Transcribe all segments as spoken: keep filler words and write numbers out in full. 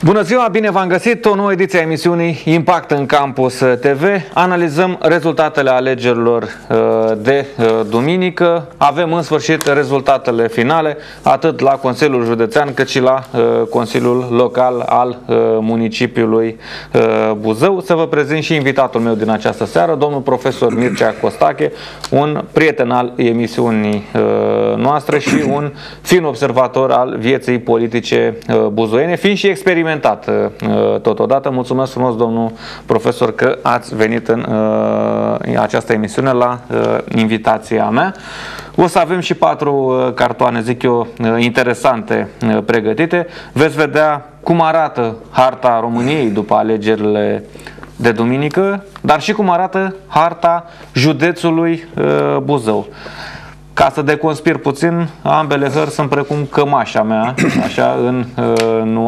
Bună ziua, bine v-am găsit! O nouă ediție a emisiunii Impact în Campus T V. Analizăm rezultatele alegerilor de duminică. Avem în sfârșit rezultatele finale, atât la Consiliul Județean cât și la Consiliul Local al municipiului Buzău. Să vă prezint și invitatul meu din această seară, domnul profesor Mircea Costache, un prieten al emisiunii noastre și un fin observator al vieții politice buzoiene, fiind și experimentat totodată. Mulțumesc frumos, domnul profesor, că ați venit în uh, această emisiune la uh, invitația mea. O să avem și patru uh, cartoane, zic eu, uh, interesante uh, pregătite. Veți vedea cum arată harta României după alegerile de duminică, dar și cum arată harta județului uh, Buzău. Ca să deconspir puțin, ambele hări sunt precum cămașa mea, așa, în uh, nu.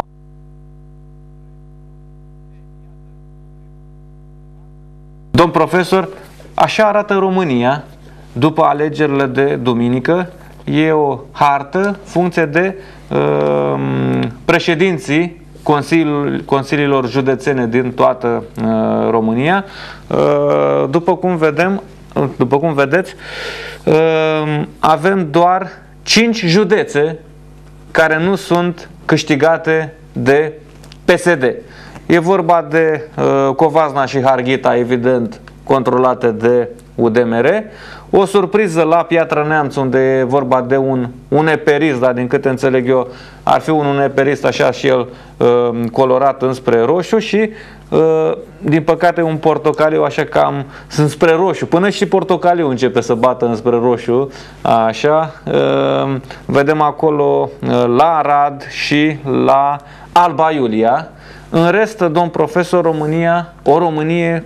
Domn profesor, așa arată România după alegerile de duminică. E o hartă funcție de uh, președinții consiliilor, consiliilor județene din toată uh, România. Uh, după cum vedem, după cum vedeți, uh, avem doar cinci județe care nu sunt câștigate de P S D. E vorba de uh, Covasna și Harghita, evident, controlate de U D M R. O surpriză la Piatra Neamț, unde e vorba de un uneperist, dar din câte înțeleg eu, ar fi un uneperist așa și el uh, colorat înspre roșu și, uh, din păcate, un portocaliu așa cam sunt spre roșu. Până și portocaliu începe să bată înspre roșu. Așa. Uh, vedem acolo uh, la Arad și la Alba Iulia. În rest, domn profesor, România, o Românie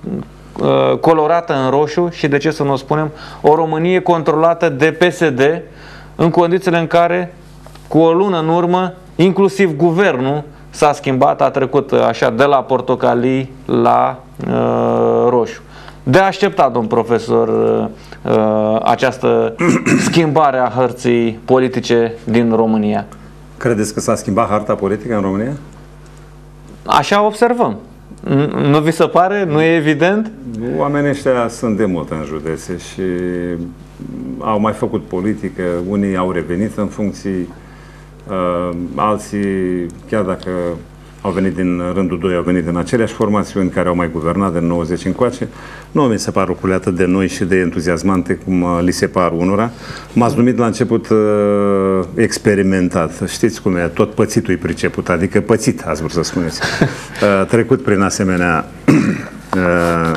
colorată în roșu și, de ce să nu o spunem, o Românie controlată de P S D, în condițiile în care, cu o lună în urmă, inclusiv guvernul s-a schimbat, a trecut așa de la portocalii la uh, roșu. De așteptat, domn profesor, uh, această schimbare a hărții politice din România. Credeți că s-a schimbat harta politică în România? Așa observăm. Nu vi se pare? Nu e evident? Oamenii ăștia sunt de mult în județe și au mai făcut politică, unii au revenit în funcții, uh, alții, chiar dacă au venit din rândul doi, au venit din aceleași formațiuni care au mai guvernat din nouăzeci încoace. Nu mi se par lucrurile atât de noi și de entuziasmante cum uh, li se par unora. M-ați numit la început uh, experimentat. Știți cum e? Tot pățitul e priceput, adică pățit, ați vrut să spuneți. Uh, trecut prin asemenea uh,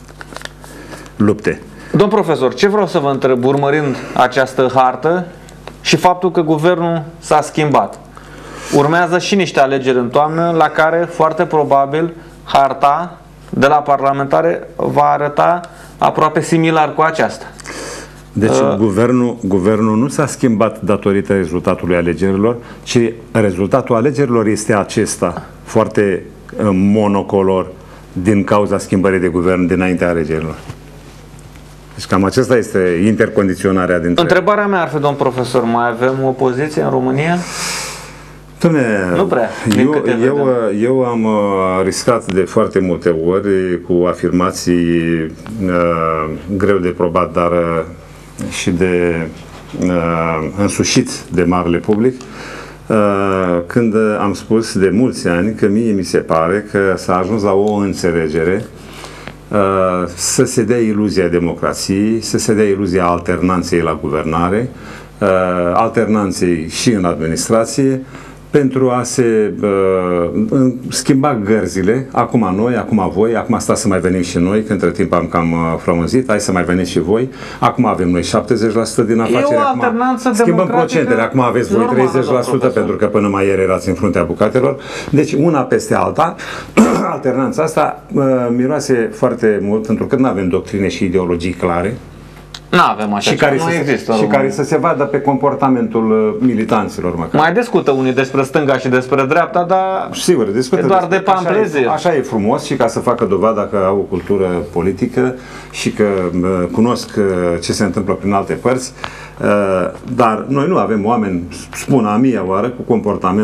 lupte. Domn profesor, ce vreau să vă întreb, urmărind această hartă și faptul că guvernul s-a schimbat? Urmează și niște alegeri în toamnă, la care foarte probabil harta de la parlamentare va arăta aproape similar cu aceasta. Deci uh, guvernul, guvernul nu s-a schimbat datorită rezultatului alegerilor, ci rezultatul alegerilor este acesta, foarte uh, monocolor, din cauza schimbării de guvern dinaintea alegerilor. Deci cam acesta este intercondiționarea dintre... Întrebarea mea ar fi, domn profesor, mai avem opoziție în România? Doamne, nu prea. Eu, eu, eu am uh, riscat de foarte multe ori cu afirmații uh, greu de probat, dar uh, și de uh, însușit de marele public, uh, când am spus de mulți ani că mie mi se pare că s-a ajuns la o înțelegere uh, să se dea iluzia democrației, să se dea iluzia alternanței la guvernare, uh, alternanței și în administrație, pentru a se uh, schimba gărzile, acum noi, acum voi, acum stați să mai venim și noi, că între timp am cam uh, frămânzit, hai să mai veniți și voi, acum avem noi șaptezeci la sută din afaceri, acum schimbăm procentele, acum aveți voi treizeci la sută, pentru că până mai ieri erați în fruntea bucatelor, deci una peste alta, alternanța asta uh, miroase foarte mult, pentru că nu avem doctrine și ideologii clare, Nu avem așa, și care, nu să, există, și care să se vadă pe comportamentul militanților măcar. Mai discută unii despre stânga și despre dreapta, dar sigur, discută doar despre, de pampleze. Așa, așa e frumos și ca să facă dovada că au o cultură politică și că uh, cunosc uh, ce se întâmplă prin alte părți, uh, dar noi nu avem oameni, spun a mia oară, cu comportament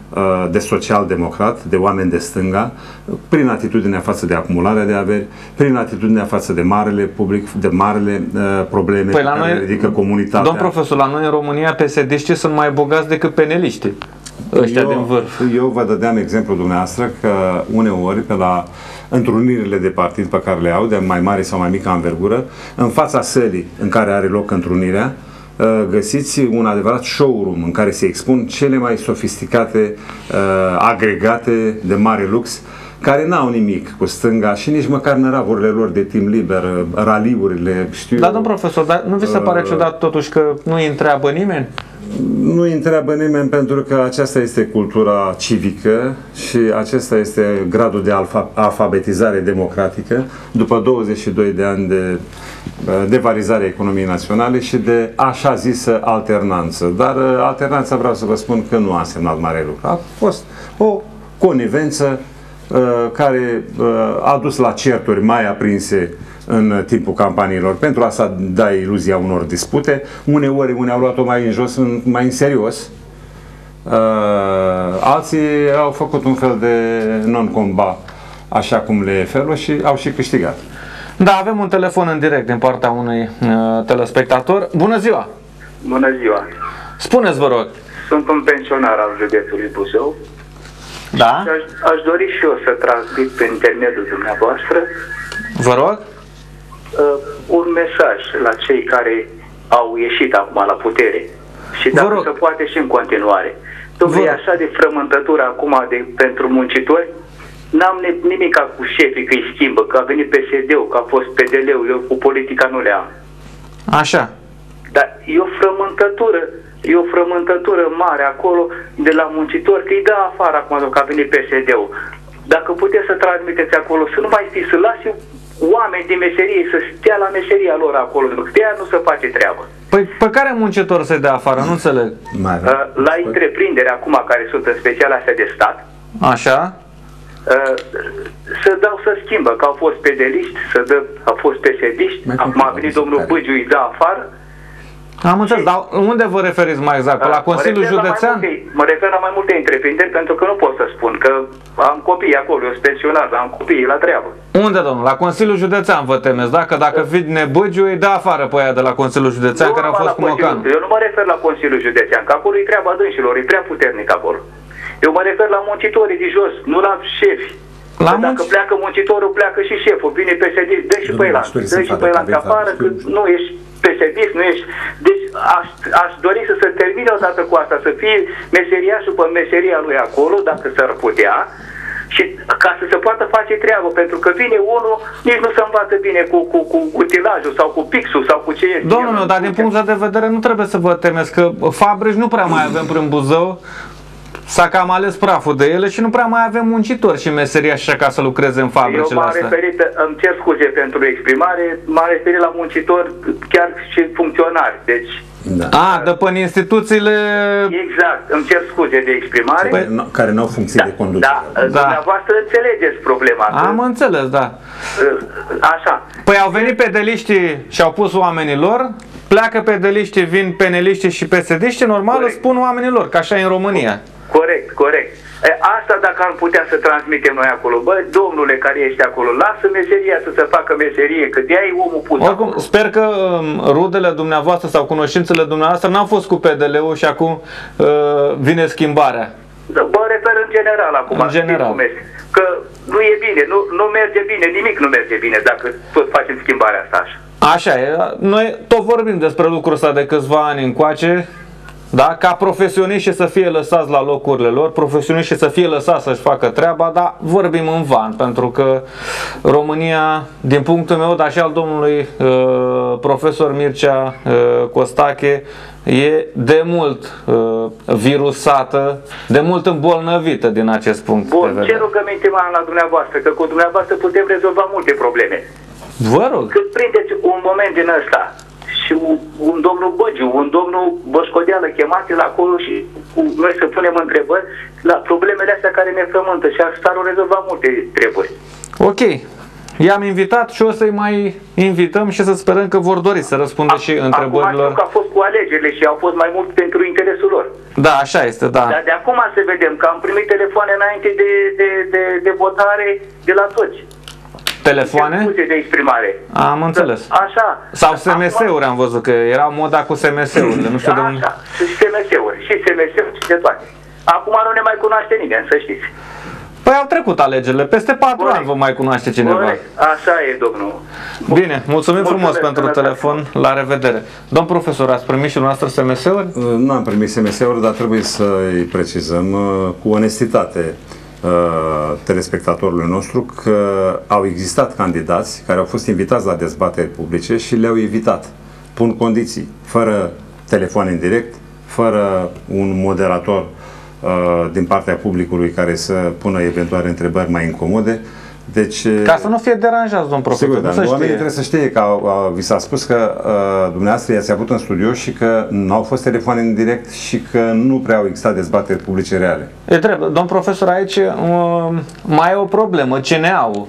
de social-democrat, de oameni de stânga, prin atitudinea față de acumularea de averi, prin atitudinea față de marele public, de marele uh, probleme păi pe care noi, le ridică comunitatea. Domn profesor, la noi în România P S D-știi sunt mai bogați decât peneliștii, ăștia eu, din vârf. Eu vă dădeam exemplu dumneavoastră că uneori pe la întrunirile de partid pe care le au, de mai mare sau mai mică anvergură, în fața sălii în care are loc întrunirea, găsiți un adevărat showroom în care se expun cele mai sofisticate uh, agregate de mare lux, care n-au nimic cu stânga și nici măcar în ravurile lor de timp liber, raliurile, știu. Da, domn profesor, dar nu vi se pare uh, ciudat totuși că nu îi întreabă nimeni? Nu îi întreabă nimeni pentru că aceasta este cultura civică și acesta este gradul de alfa, alfabetizare democratică după douăzeci și doi de ani de devarizare a economiei naționale și de așa zisă alternanță. Dar alternanța, vreau să vă spun că nu a însemnat mare lucru. A fost o conivență uh, care uh, a dus la certuri mai aprinse în timpul campaniilor, pentru asta da iluzia unor dispute. Uneori unii au luat-o mai în jos, mai în serios. Uh, alții au făcut un fel de non-combat, așa cum le e felul, și au și câștigat. Da, avem un telefon în direct din partea unui uh, telespectator. Bună ziua! Bună ziua! Spuneți, vă rog. Sunt un pensionar al județului Buzău. Da? Și aș, aș dori și eu să transmit prin intermediul dumneavoastră Vă rog? Uh, un mesaj la cei care au ieșit acum la putere și dacă se poate și în continuare. Dom'le, e așa de frământătură acum de, pentru muncitori. N-am nimic cu șefii că îi schimbă, că a venit P S D-ul, că a fost P D L-ul, eu cu politica nu le am. Așa. Dar e o frământătură, e o frământătură mare acolo de la muncitori, că îi dă afară acum că a venit P S D-ul. Dacă puteți să transmiteți acolo, să nu mai știți, să lasi oameni din meserie să stea la meseria lor acolo, că de aia nu se face treabă. Păi pe care muncitor se dea afară? Nu înțeleg. La întreprindere acum, care sunt în special astea de stat. Așa. Să dau să schimbă, că au fost pedeliști, să dă, au fost P S D-iști, acum a venit domnul Băgiu, îi dă afară. Am înțeles, dar unde vă referiți mai exact? La Consiliul mă Județean? La multe, mă refer la mai multe întreprinderi, pentru că nu pot să spun că am copii acolo, eu sunt pensionar, dar am copii la treabă. Unde, domnul? La Consiliul Județean vă temeți, da? Că dacă vine Băgiu, îi dă afară pe aia de la Consiliul Județean, nu care au fost cu Mocan. Eu nu mă refer la Consiliul Județean, că acolo e treaba dânșilor, e prea puternic acolo. Eu mă refer la muncitorii de jos, nu la șefi. La dacă munci... pleacă muncitorul, pleacă și șeful. Vine P S D, dă și pe ăla, dă și pe ăla în afară, că nu ești P S D, nu ești... Deci aș, aș dori să se termine odată cu asta, să fie meseriașul pe meseria lui acolo, dacă s-ar putea, și ca să se poată face treabă, pentru că vine unul, nici nu se învață bine cu, cu, cu utilajul sau cu pixul sau cu ce este. Domnul meu, dar din punct de vedere nu trebuie să vă temeți, că fabrici nu prea mai avem prin Buzău. S-a cam ales praful de ele și nu prea mai avem muncitori și meseria așa ca să lucreze în fabricile astea. Eu m-am referit, îmi cer scuze pentru exprimare, m-am referit la muncitori, chiar și funcționari. Deci, da. A, de până instituțiile... Exact, îmi cer scuze de exprimare. Păi, care nu au funcție da, de conducere. Da, da, dumneavoastră înțelegeți problema. Am că... înțeles, da. Așa. Păi au venit pedeliștii și au pus oamenii lor, pleacă pedeliștii, vin peneliștii și P S D-știi, normal îți spun oamenii lor, că așa e în România. Corect, corect. E, asta dacă am putea să transmitem noi acolo. Bă, domnule care ești acolo, lasă meseria să se facă meserie, că de-aia e omul pus Oricum, acolo. Sper că um, rudele dumneavoastră sau cunoștințele dumneavoastră n-au fost cu P D L-ul și acum uh, vine schimbarea. Bă, refer în general acum. În general. Că nu e bine, nu, nu merge bine, nimic nu merge bine dacă tot facem schimbarea asta așa. Așa e. Noi tot vorbim despre lucrul ăsta de câțiva ani încoace. Da? Ca profesioniști să fie lăsați la locurile lor, profesioniști să fie lăsați să-și facă treaba, dar vorbim în van, pentru că România, din punctul meu, dar și al domnului uh, profesor Mircea uh, Costache, e de mult uh, virusată, de mult îmbolnăvită din acest punct Bun, de vedere. ce rugăminte mai am la dumneavoastră? Că cu dumneavoastră putem rezolva multe probleme. Vă rog. Când prindeți un moment din ăsta și un, un domnul Băgiu, un domnul Bășcodeală chemați-l acolo și cu noi să punem întrebări la problemele astea care ne frământă și asta ar rezolva multe treburi. Ok. I-am invitat și o să-i mai invităm și să sperăm că vor dori să răspundă și întrebărilor. Acum știu că a fost cu alegerile și au fost mai mult pentru interesul lor. Da, așa este, da. Dar de acum să vedem că am primit telefoane înainte de, de, de, de votare de la toți. Telefoane? De exprimare. Am înțeles. Așa. Sau S M S-uri am văzut, că era moda cu S M S-urile. Nu știu de unde. Așa, și S M S-uri, și S M S-uri și de toate. Acum nu ne mai cunoaște nimeni, să știți. Păi au trecut alegerile, peste patru ani vă mai cunoaște cineva. Corect. Așa e, domnul. Bine, mulțumim Mulțumesc frumos pentru telefon, la revedere. Domn profesor, ați primit și dumneavoastră S M S-uri? Nu am primit S M S-uri, dar trebuie să-i precizăm cu onestitate telespectatorului nostru că au existat candidați care au fost invitați la dezbateri publice și le-au evitat. Pun condiții, fără telefon în direct, fără un moderator din partea publicului care să pună eventuale întrebări mai incomode. Deci, ca să nu fie deranjați, domn profesor. Sigur, dar oamenii trebuie să știe că au, au, vi s-a spus că uh, dumneavoastră i-ați avut în studio și că nu au fost telefoane în direct și că nu prea au existat dezbateri publice reale. E drept, domn profesor, aici uh, mai e o problemă, C N A-ul.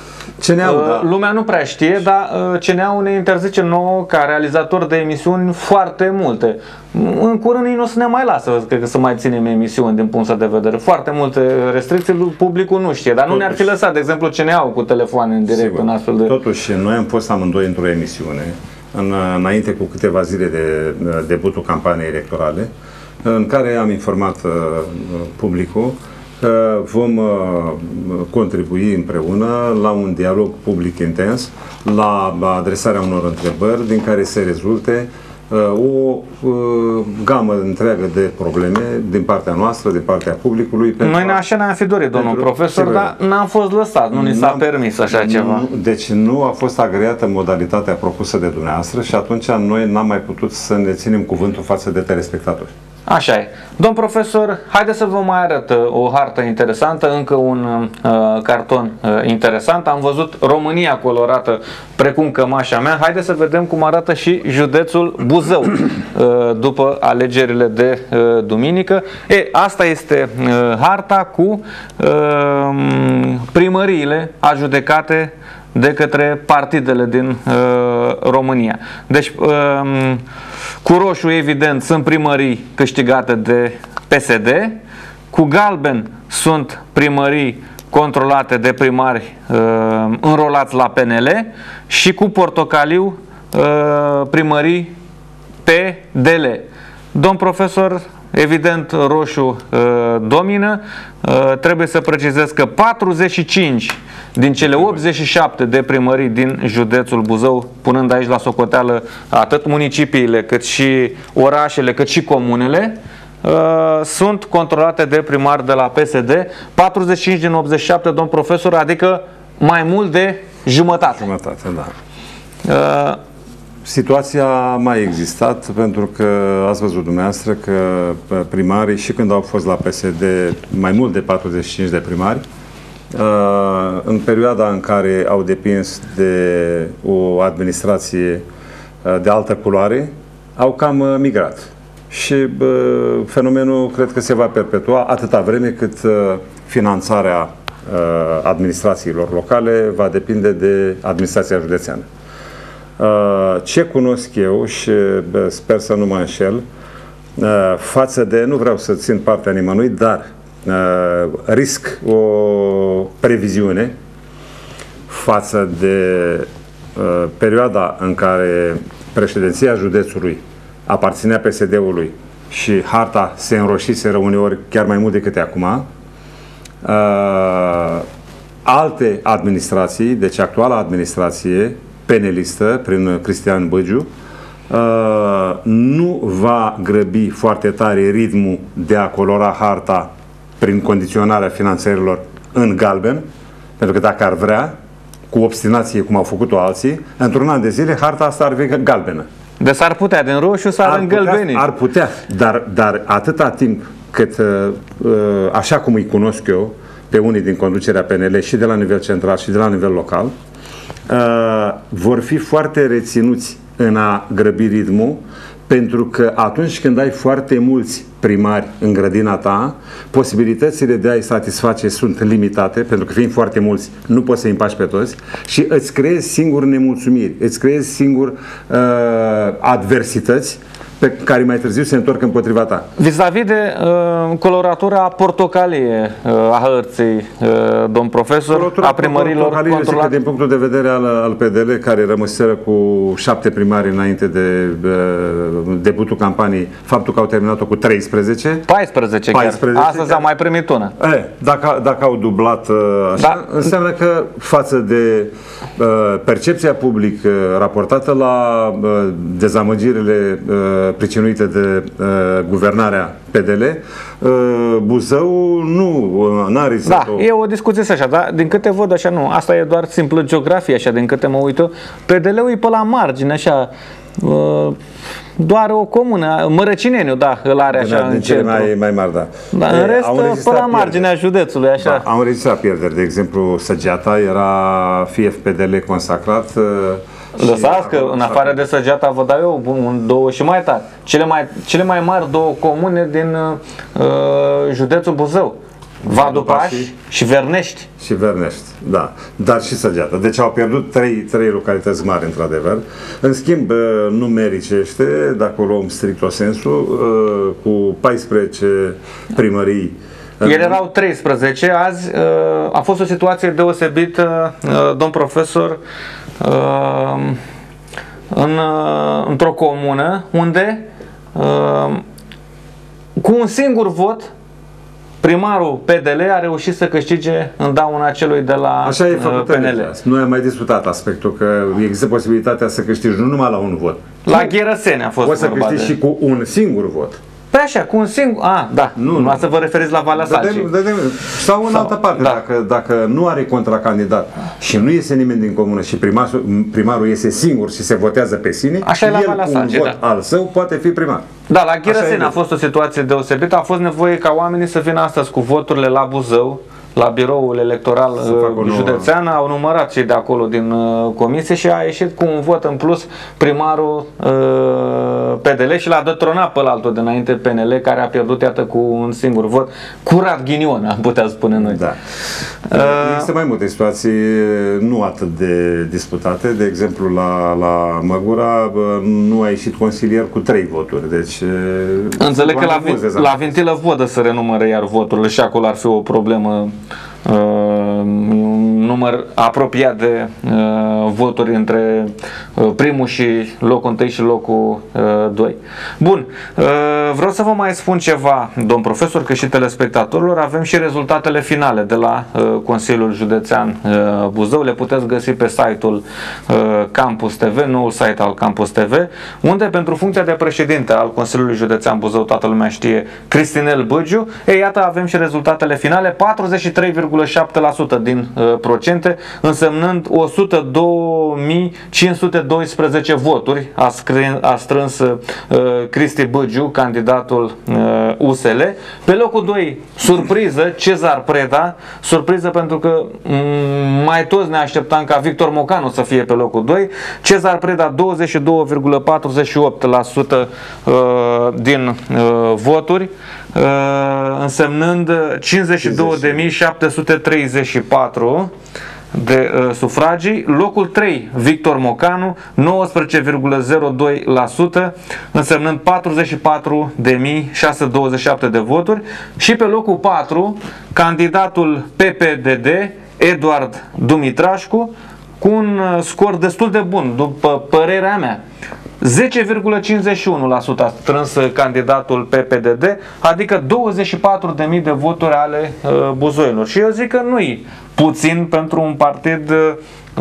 C N A-ul, uh, da. Lumea nu prea știe, dar uh, C N A-ul ne interzice nouă, ca realizator de emisiuni, foarte multe. În curând ei nu o să ne mai lasă, cred că să mai ținem emisiuni din punctul de vedere. Foarte multe restricții, publicul nu știe, dar nu ne-ar fi lăsat, de exemplu, C N A-ul cu telefoane în direct. Sigur. În astfel de... Totuși, noi am fost amândoi într-o emisiune, în, înainte cu câteva zile de debutul campaniei electorale, în care am informat uh, publicul că vom uh, contribui împreună la un dialog public intens, la adresarea unor întrebări din care se rezulte uh, o uh, gamă întreagă de probleme din partea noastră, din partea publicului. Noi așa ne-am fi dorit, domnul pentru, profesor, sigur, dar n-am fost lăsat, nu ni s-a permis așa nu, ceva. Deci nu a fost agreată modalitatea propusă de dumneavoastră și atunci noi n-am mai putut să ne ținem cuvântul față de telespectatori. Așa e. Domn profesor, haideți să vă mai arăt o hartă interesantă, încă un uh, carton uh, interesant. Am văzut România colorată precum cămașa mea. Haideți să vedem cum arată și județul Buzău uh, după alegerile de uh, duminică. E, asta este uh, harta cu uh, primăriile adjudecate de către partidele din uh, România. Deci, uh, cu roșu, evident, sunt primării câștigate de P S D, cu galben sunt primării controlate de primari uh, înrolați la P N L și cu portocaliu uh, primării P D L. Domn profesor, evident, roșu uh, domină. Uh, trebuie să precizez că patruzeci și cinci din cele optzeci și șapte de primării din județul Buzău, punând aici la socoteală atât municipiile, cât și orașele, cât și comunele, uh, sunt controlate de primari de la P S D. patruzeci și cinci din optzeci și șapte, domn profesor, adică mai mult de jumătate. Jumătate, da. Uh, Situația a mai existat pentru că ați văzut dumneavoastră că primarii, și când au fost la P S D mai mult de patruzeci și cinci de primari, în perioada în care au depins de o administrație de altă culoare, au cam migrat. Și fenomenul cred că se va perpetua atâta vreme cât finanțarea administrațiilor locale va depinde de administrația județeană. Ce cunosc eu și sper să nu mă înșel, față de, nu vreau să țin partea nimănui, dar risc o previziune față de perioada în care președinția județului aparținea P S D-ului și harta se înroșiseră uneori chiar mai mult decât acum. Alte administrații, deci actuala administrație penelistă, prin Cristian Băgiu, nu va grăbi foarte tare ritmul de a colora harta prin condiționarea finanțărilor în galben, pentru că dacă ar vrea, cu obstinație cum au făcut-o alții, într-un an de zile harta asta ar fi galbenă. Deci ar putea din roșu să ar îngălbeni. Ar putea, dar, dar atâta timp cât, așa cum îi cunosc eu, pe unii din conducerea P N L și de la nivel central și de la nivel local, vor fi foarte reținuți în a grăbi ritmul, Pentru că atunci când ai foarte mulți primari în grădina ta, posibilitățile de a-i satisface sunt limitate, pentru că fiind foarte mulți, nu poți să-i împaci pe toți și îți creezi singur nemulțumiri, îți creezi singur uh, adversități pe care mai târziu se întorc împotriva ta. Vis-a-vis de uh, coloratura portocalie uh, a hărții, uh, domn profesor, Coloratura a primărilor controlate. Din punctul de vedere al, al P D L, care rămăseră cu șapte primari înainte de uh, debutul campaniei, faptul că au terminat-o cu treisprezece. paisprezece, paisprezece chiar. Astăzi am mai primit una. E, dacă, dacă au dublat uh, așa, da. Înseamnă că față de uh, percepția publică raportată la uh, dezamăgirile uh, pricinuite de uh, guvernarea P D L, uh, Buzău nu n-a riscat. Da, e o discuție așa, dar din câte văd așa nu, asta e doar simplă geografie așa, din câte mă uit eu, P D L-ul e pe la margine așa, uh, doar o comună, Mărăcineniu, da, îl are așa din, în din cele centru. mai, mai mari, da. Dar în rest, pe la marginea județului, așa. Da, au înregistrat pierderi, de exemplu, Săgeata era fie P D L consacrat. Lăsați că în afară de Săgeata vă dau eu un, două și mai tari. Cele mai, cele mai mari două comune din uh, județul Buzău. Vadupaș și, și Vernești. Și Vernești, da. Dar și Săgeata. Deci au pierdut trei, trei localități mari, într-adevăr. În schimb, numericește, dacă o luăm stricto sensu, cu paisprezece primării. Ieri erau treisprezece, azi a fost o situație deosebită, domn profesor, în, într-o comună unde cu un singur vot primarul P D L a reușit să câștige în dauna celui de la Așa e făcut P N L. Noi am mai discutat aspectul că există posibilitatea să câștigi nu numai la un vot. La Gherăseni a fost Poți să vorba câștigi de... și cu un singur vot. Păi așa, cu un singur... A, da, nu, nu să vă referiți la Valea Salcii. Sau în Sau, altă parte, da. dacă, dacă nu are contracandidat și nu iese nimeni din comună și primarul, primarul iese singur și se votează pe sine, așa el la Valea cu Salcii, un vot da. al său poate fi primar. Da, la Gherăseni a fost o situație deosebită, a fost nevoie ca oamenii să vină astăzi cu voturile la Buzău, la biroul electoral uh, județean, au numărat cei de acolo din uh, comisie și a ieșit cu un vot în plus primarul uh, P D L și l-a detronat pe altul dinainte P N L, care a pierdut, iată, cu un singur vot. Curat ghinion, am putea spune noi. Da. Uh, Există mai multe situații nu atât de disputate. De exemplu, la, la Măgura nu a ieșit consilier cu trei voturi. Deci, înțeleg că la, la Vintilă Vodă să renumără iar voturile și acolo ar fi o problemă. Uh, un număr apropiat de uh, voturi între uh, primul și locul întâi și locul uh, doi. Bun, uh, vreau să vă mai spun ceva, domn profesor, că și telespectatorilor avem și rezultatele finale de la uh, Consiliul Județean uh, Buzău. Le puteți găsi pe site-ul uh, Campus T V, noul site al Campus T V, unde pentru funcția de președinte al Consiliului Județean Buzău, toată lumea știe, Cristinel Băgiu. Ei, iată, avem și rezultatele finale, patruzeci și trei virgulă șapte la sută din uh, procente, însemnând o sută două mii cinci sute doisprezece voturi a, scrin, a strâns uh, Cristi Băgiu, candidatul uh, U S L. Pe locul doi, surpriză, Cezar Preda, surpriză pentru că um, mai toți ne așteptam ca Victor Mocanu să fie pe locul doi. Cezar Preda, douăzeci și doi virgulă patruzeci și opt la sută uh, din uh, voturi, Uh, însemnând cincizeci și două de mii șapte sute treizeci și patru de uh, sufragii. Locul trei, Victor Mocanu, nouăsprezece virgulă zero doi la sută, însemnând patruzeci și patru de mii șase sute douăzeci și șapte de voturi. Și pe locul patru, candidatul P P D D, Eduard Dumitrașcu, cu un uh, scor destul de bun, după părerea mea. zece virgulă cincizeci și unu la sută a strâns candidatul P P D D, adică douăzeci și patru de mii de voturi ale uh, buzoienilor. Și eu zic că nu-i puțin pentru un partid uh,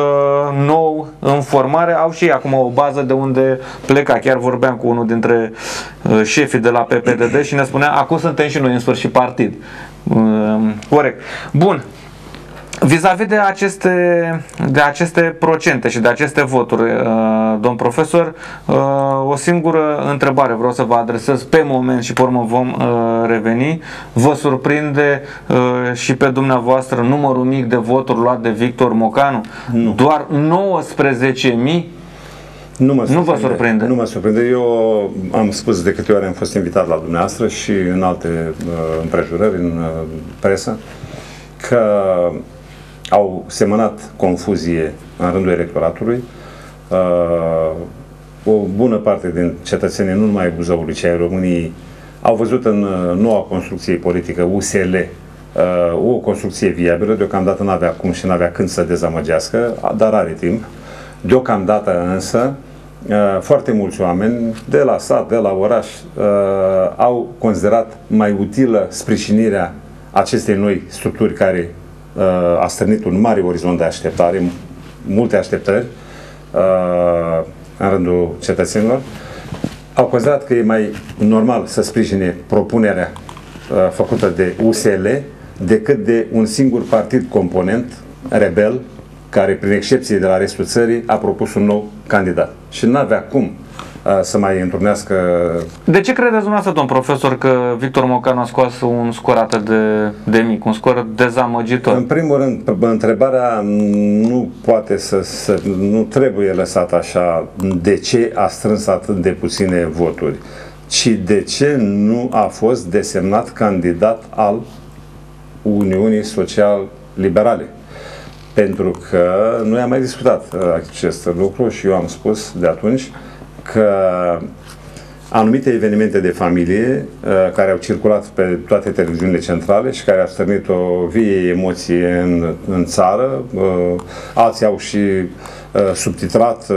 nou în formare. Au și ei acum o bază de unde pleca. Chiar vorbeam cu unul dintre uh, șefii de la P P D D și ne spunea: acum suntem și noi în sfârșit partid. Uh, corect. Bun. Vis-a-vis de aceste, de aceste procente și de aceste voturi, domn profesor, o singură întrebare vreau să vă adresez pe moment și pe urmă vom reveni. Vă surprinde și pe dumneavoastră numărul mic de voturi luat de Victor Mocanu? Nu. Doar nouăsprezece mii? Nu, mă nu vă surprinde? Nu mă surprinde. Eu am spus de câte ori am fost invitat la dumneavoastră și în alte uh, împrejurări, în uh, presă, că au semănat confuzie în rândul electoratului. Uh, o bună parte din cetățenii, nu numai Buzăului, ci ai României, au văzut în uh, noua construcție politică U S L uh, o construcție viabilă. Deocamdată n-avea cum și n-avea când să dezamăgească, dar are timp. Deocamdată însă, foarte mulți oameni de la sat, de la oraș, au considerat mai utilă sprijinirea acestei noi structuri care a strânit un mare orizont de așteptare, multe așteptări în rândul cetățenilor. Au considerat că e mai normal să sprijine propunerea făcută de U S L decât de un singur partid component, rebel, care, prin excepție de la restul țării, a propus un nou candidat. Și n-avea cum uh, să mai întrunească... De ce credeți dumneavoastră, domn profesor, că Victor Mocanu a scos un scor atât de, de mic, un scor dezamăgitor? În primul rând, întrebarea nu poate să, să... nu trebuie lăsată așa, de ce a strâns atât de puține voturi, ci de ce nu a fost desemnat candidat al Uniunii Social-Liberale. Pentru că noi am mai discutat acest lucru și eu am spus de atunci că anumite evenimente de familie care au circulat pe toate televiziunile centrale și care au stârnit o vie emoție în, în țară, alții au și subtitrat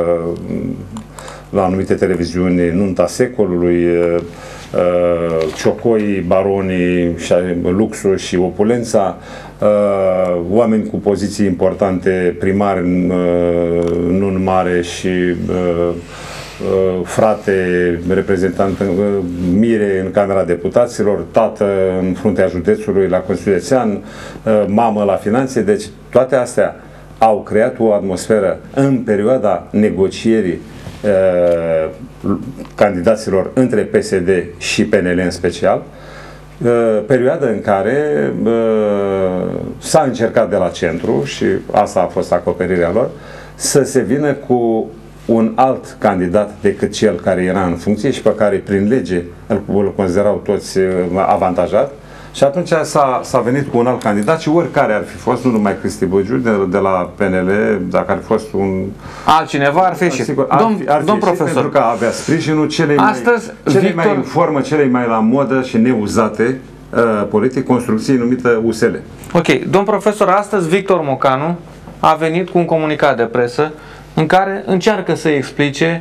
la anumite televiziuni Nunta secolului, Ciocoi, baronii, luxul și opulența, oameni cu poziții importante, primari nu mare și frate, reprezentant mire în Camera Deputaților, tată în fruntea județului la Consiliul Județean, mamă la finanțe. Deci toate astea au creat o atmosferă în perioada negocierii candidaților între P S D și P N L în special, perioadă în care s-a încercat de la centru, și asta a fost acoperirea lor, să se vină cu un alt candidat decât cel care era în funcție și pe care prin lege îl considerau toți avantajat. Și atunci s-a venit cu un alt candidat și oricare ar fi fost, nu numai Cristi Băgiu, de, de la P N L, dacă ar fi fost un... altcineva ar fi și... Sigur, ar domn, fi, ar fi domn și profesor, pentru că avea sprijinul celei, astăzi, mai, celei Victor... mai în formă, celei mai la modă și neuzate uh, politic, construcții numită U S L. Ok, domn profesor, astăzi Victor Mocanu a venit cu un comunicat de presă în care încearcă să explice,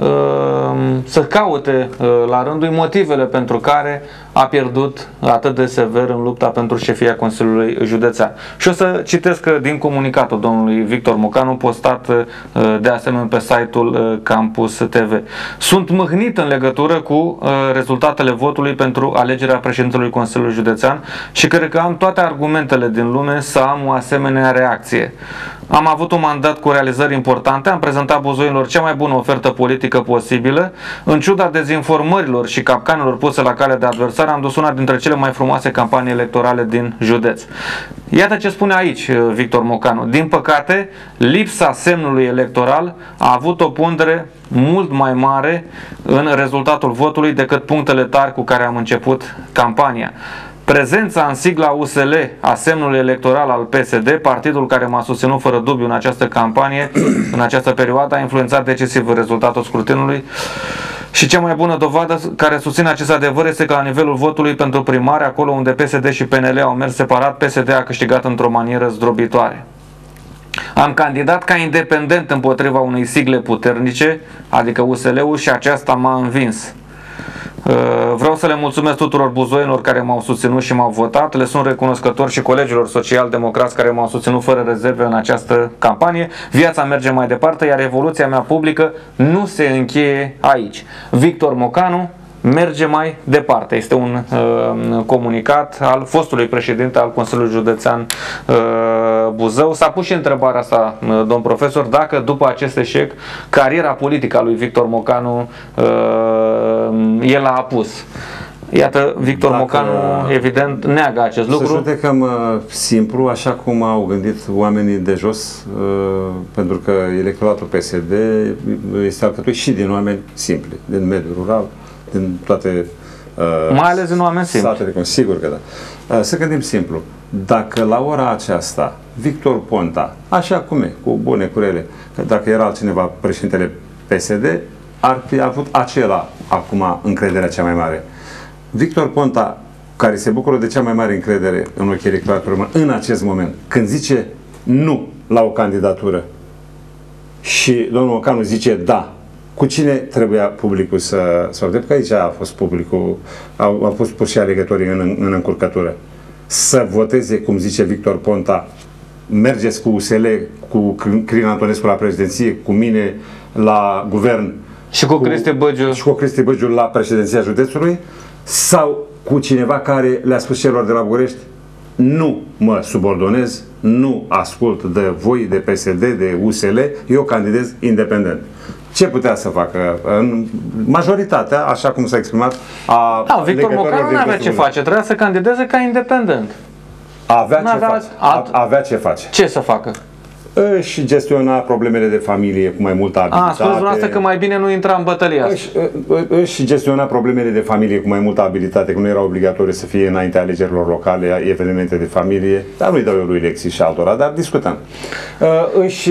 să caute la rândul motivele pentru care a pierdut atât de sever în lupta pentru șefia Consiliului Județean. Și o să citesc din comunicatul domnului Victor Mocanu, postat de asemenea pe site-ul Campus T V. Sunt mâhnit în legătură cu rezultatele votului pentru alegerea președintelui Consiliului Județean și cred că am toate argumentele din lume să am o asemenea reacție. Am avut un mandat cu realizări importante, am prezentat buzoienilor cea mai bună ofertă politică posibilă. În ciuda dezinformărilor și capcanelor puse la cale de adversari, am dus una dintre cele mai frumoase campanii electorale din județ. Iată ce spune aici Victor Mocanu. Din păcate, lipsa semnului electoral a avut o pondere mult mai mare în rezultatul votului decât punctele tari cu care am început campania. Prezența în sigla U S L a semnului electoral al P S D, partidul care m-a susținut fără dubiu în această campanie, în această perioadă, a influențat decisiv rezultatul scrutinului. Și cea mai bună dovadă care susține acest adevăr este că la nivelul votului pentru primare, acolo unde P S D și P N L au mers separat, P S D a câștigat într-o manieră zdrobitoare. Am candidat ca independent împotriva unei sigle puternice, adică U S L-ul, și aceasta m-a învins. Vreau să le mulțumesc tuturor buzoienilor care m-au susținut și m-au votat. Le sunt recunoscător și colegilor social-democrați care m-au susținut fără rezerve în această campanie. Viața merge mai departe, iar evoluția mea publică nu se încheie aici. Victor Mocanu merge mai departe. Este un uh, comunicat al fostului președinte al Consiliului Județean uh, Buzău. S-a pus și întrebarea asta, uh, domn profesor, dacă după acest eșec cariera politică a lui Victor Mocanu uh, el a apus. Iată, Victor Dacă, Mocanu, evident, neagă acest lucru. Să judecăm uh, simplu, așa cum au gândit oamenii de jos, uh, pentru că electoratul P S D este alcătuit și din oameni simpli, din mediul rural, din toate uh, mai ales din oameni simpli. Satele, sigur că da. Uh, să gândim simplu. Dacă la ora aceasta Victor Ponta, așa cum e, cu bune, cu rele, că dacă era altcineva președintele P S D, ar fi avut acela acum încrederea cea mai mare. Victor Ponta, care se bucură de cea mai mare încredere în ochii electoratului român în acest moment, când zice nu la o candidatură și domnul Mocanu zice da, cu cine trebuia publicul să să vorbea? Că aici a fost publicul, au, au fost pur și alegătorii în, în încurcătură. Să voteze, cum zice Victor Ponta, mergeți cu U S L, cu Crin Antonescu la președinție, cu mine la guvern și cu Cristi Băgiu și cu Cristi Băgiu la președinția județului, sau cu cineva care le-a spus celor de la București nu mă subordonez, nu ascult de voi, de P S D, de U S L, eu candidez independent. Ce putea să facă? În majoritatea, așa cum s-a exprimat, a da, Victor Mocanu nu avea ce face, trebuia să candideze ca independent. Avea ce face. Alt... Avea ce face. Ce să facă? Își gestiona problemele de familie cu mai multă abilitate. A, spus dumneavoastră că mai bine nu intra în bătălia asta. Își, își gestiona problemele de familie cu mai multă abilitate, că nu era obligatoriu să fie înaintea alegerilor locale, evenimente de familie, dar nu-i dau eu lui lecții și altora, dar discutăm. Își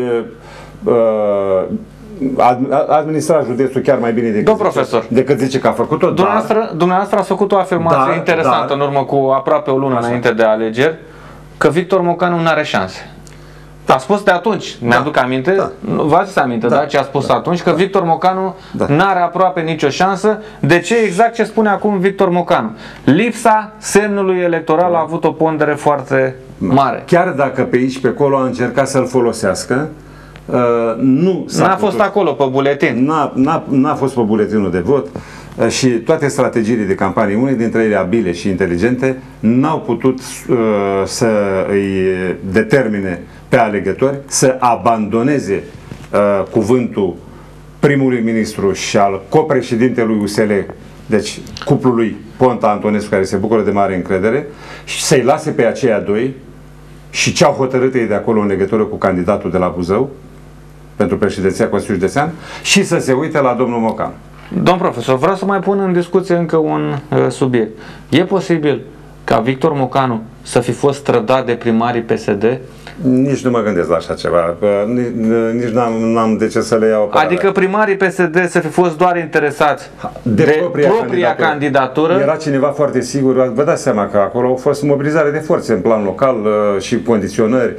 administra județul chiar mai bine decât, profesor, zice, decât zice că a făcut-o. Dumneavoastră, dar, dumneavoastră ați făcut o afirmație dar, interesantă dar, în urmă cu aproape o lună așa, înainte de alegeri, că Victor Mocanu nu are șanse. Da. A spus de atunci, da. Mi-aduc aminte, da. V-ați aminte, da. Da, ce a spus da. atunci, că da. Victor Mocanu da. n-are aproape nicio șansă. De ce? Exact ce spune acum Victor Mocanu. Lipsa semnului electoral a avut o pondere foarte mare. Chiar dacă pe aici, pe acolo a încercat să-l folosească, Uh, nu n-a fost acolo pe buletin. N-a fost pe buletinul de vot uh, și toate strategiile de campanie, unele dintre ele abile și inteligente, n-au putut uh, să îi determine pe alegători să abandoneze uh, cuvântul primului ministru și al copreședintelui U S L, deci cuplului Ponta Antonescu, care se bucură de mare încredere, și să-i lase pe aceia doi și ce au hotărât ei de acolo în legătură cu candidatul de la Buzău pentru președinția Consiliului Județean și să se uite la domnul Mocanu. Domn profesor, vreau să mai pun în discuție încă un uh, subiect. E posibil ca Victor Mocanu să fi fost trădat de primarii P S D? Nici nu mă gândesc la așa ceva. Nici n-am de ce să le iau. Adică primarii P S D să fi fost doar interesați de, de propria, propria candidatură. candidatură. Era cineva foarte sigur. Vă dați seama că acolo au fost mobilizare de forțe în plan local și condiționări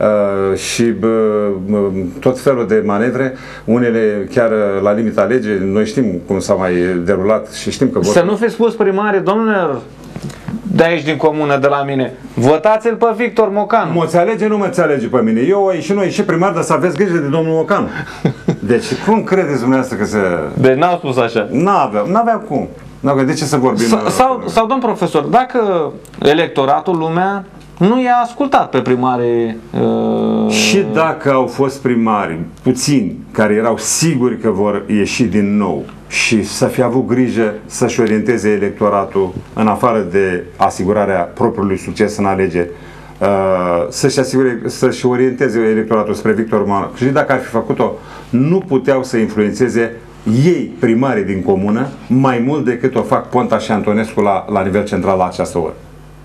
și tot felul de manevre. Unele chiar la limita legii. Noi știm cum s-a mai derulat și știm că vor... Să nu fi spus primarii, domnule, de aici din comună, de la mine, votați-l pe Victor Mocanu. Mă ți-alege, nu mă ți-alege pe mine. Eu și noi și primar, dar să aveți grijă de domnul Mocanu. Deci, cum credeți dumneavoastră că se... Deci n-au spus așa. N-avea, n-avea cum. N-avea, de ce să vorbim? Sau, sau, sau domn profesor, dacă electoratul, lumea, nu i-a ascultat pe primarii... Uh... Și dacă au fost primari puțini care erau siguri că vor ieși din nou și să fi avut grijă să-și orienteze electoratul în afară de asigurarea propriului succes în alegeri, uh, să-și, asigure, să-și orienteze electoratul spre Victor Mocanu. Și dacă ar fi făcut-o, nu puteau să influențeze ei, primarii din comună, mai mult decât o fac Ponta și Antonescu la, la nivel central la această oră.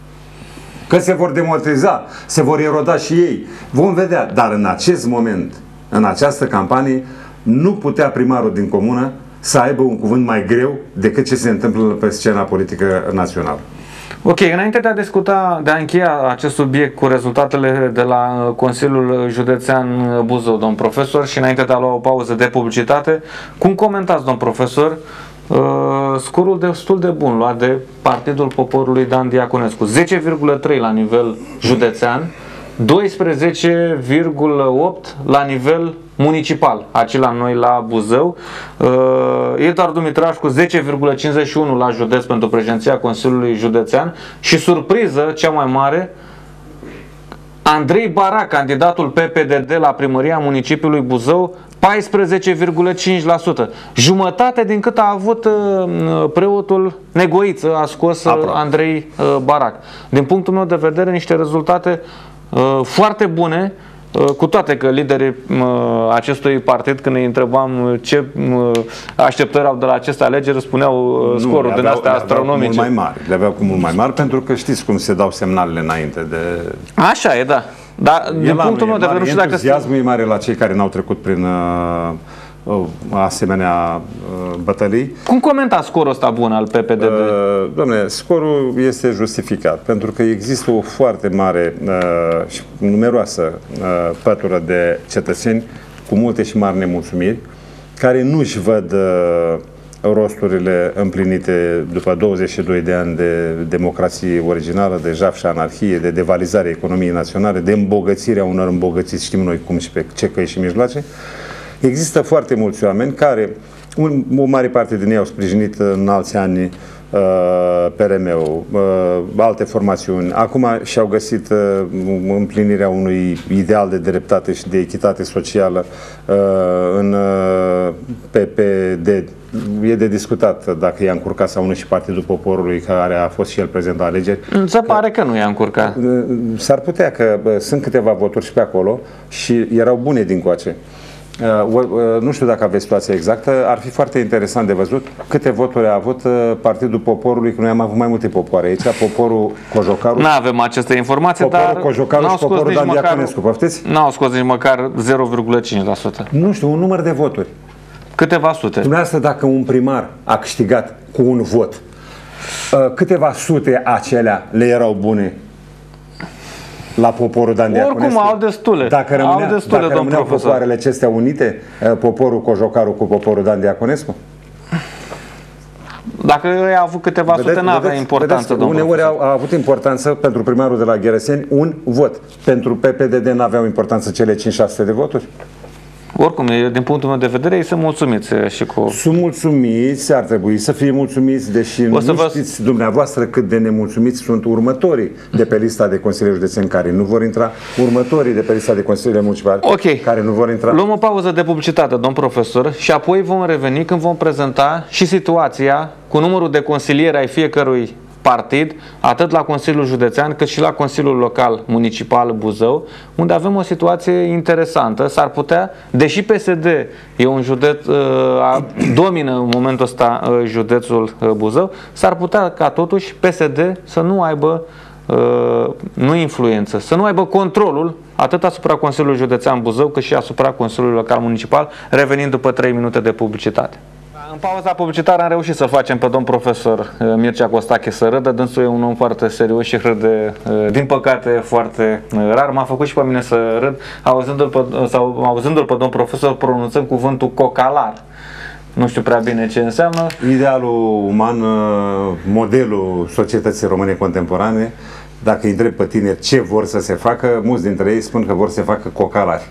Că se vor demotriza, se vor eroda și ei. Vom vedea. Dar în acest moment, în această campanie, nu putea primarul din comună să aibă un cuvânt mai greu decât ce se întâmplă pe scena politică națională. Ok, înainte de a discuta, de a încheia acest subiect cu rezultatele de la Consiliul Județean Buzău, domn profesor, și înainte de a lua o pauză de publicitate, cum comentați, domn profesor, uh, scorul destul de bun luat de Partidul Poporului Dan Diaconescu, zece virgulă trei la nivel județean, doisprezece virgulă opt la nivel municipal, acela noi la Buzău. Uh, Eduard Dumitraș cu zece virgulă cincizeci și unu la județ pentru președinția Consiliului Județean și, surpriză cea mai mare, Andrei Barac, candidatul P P D D la primăria municipiului Buzău, paisprezece virgulă cinci la sută. Jumătate din cât a avut uh, preotul Negoiță, a scos uh, Andrei uh, Barac. Din punctul meu de vedere, niște rezultate uh, foarte bune, uh, cu toate că liderii uh, acestui partid, când îi întrebam ce uh, așteptări au de la aceste alegeri, spuneau uh, scoruri din astea astronomice. Mult mai mari. Le aveau cu mult mai mari, pentru că știți cum se dau semnalele înainte de... Așa e, da. Dar din punctul meu de vedere, nu știu dacă... Entuziasmul e mare la cei care n-au trecut prin uh, uh, asemenea uh, bătălii. Cum comentați scorul ăsta bun al P P D D? Uh, Dom'le, scorul este justificat, pentru că există o foarte mare uh, și numeroasă uh, pătură de cetățeni cu multe și mari nemulțumiri, care nu-și văd uh, rosturile împlinite după douăzeci și doi de ani de democrație originală, de jaf și anarhie, de devalizare a economiei naționale, de îmbogățirea unor îmbogățiți, știm noi cum și pe ce căi și mijloace. Există foarte mulți oameni care, un, o mare parte din ei au sprijinit în alți ani uh, P R M-ul, uh, alte formațiuni. Acum și-au găsit uh, împlinirea unui ideal de dreptate și de echitate socială uh, în uh, P P D. E de discutat dacă i-a încurcat sau nu și Partidul Poporului, care a fost și el prezent la alegeri. Se pare că nu i-a încurcat. S-ar putea că bă, sunt câteva voturi și pe acolo și erau bune dincoace. Uh, uh, nu știu dacă aveți situația exactă, ar fi foarte interesant de văzut câte voturi a avut uh, Partidul Poporului, că noi am avut mai multe popoare aici, poporul Cojocaru. Nu avem aceste informații, poporul dar Cojocaru și poporul Dan Diaconescu, poftiți? N-au scos nici măcar zero virgulă cinci la sută. Nu știu, un număr de voturi. Câteva sute. Dumneavoastră, dacă un primar a câștigat cu un vot, uh, câteva sute acelea le erau bune la poporul Dan Diaconescu? Oricum au destule. Dacă rămânea, au destule, dacă rămâneau popoarele acestea unite, poporul Cojocaru cu poporul Dan Diaconescu? Dacă ei au avut câteva vedeți, sute, n-avea importanță, vedeți, domnul uneori profesor. a, a avut importanță pentru primarul de la Ghereseni un vot. Pentru P P D D n-aveau importanță cele cinci șase sute de voturi? Oricum, din punctul meu de vedere, ei sunt mulțumiți și cu... Sunt mulțumiți, ar trebui să fie mulțumiți, deși nu vă... știți dumneavoastră cât de nemulțumiți sunt următorii de pe lista de consilieri județeni care nu vor intra, următorii de pe lista de consilieri municipali okay. care nu vor intra. Luăm o pauză de publicitate, domn profesor, și apoi vom reveni când vom prezenta și situația cu numărul de consilieri ai fiecărui partid, atât la Consiliul Județean cât și la Consiliul Local Municipal Buzău, unde avem o situație interesantă. S-ar putea, deși P S D e un județ, uh, domină în momentul ăsta uh, județul uh, Buzău, s-ar putea ca totuși P S D să nu aibă uh, nu influență, să nu aibă controlul atât asupra Consiliului Județean Buzău cât și asupra Consiliului Local Municipal, revenind după trei minute de publicitate. În pauza publicitară am reușit să facem pe domn profesor Mircea Costache să râdă. Dânsul e un om foarte serios și râde, din păcate, foarte rar. M-a făcut și pe mine să râd auzindu-l pe, sau auzindu-l pe domn profesor pronunțând cuvântul cocalar. Nu știu prea bine ce înseamnă. Idealul uman, modelul societății române contemporane, dacă îi întreb pe tineri ce vor să se facă, mulți dintre ei spun că vor să se facă cocalari.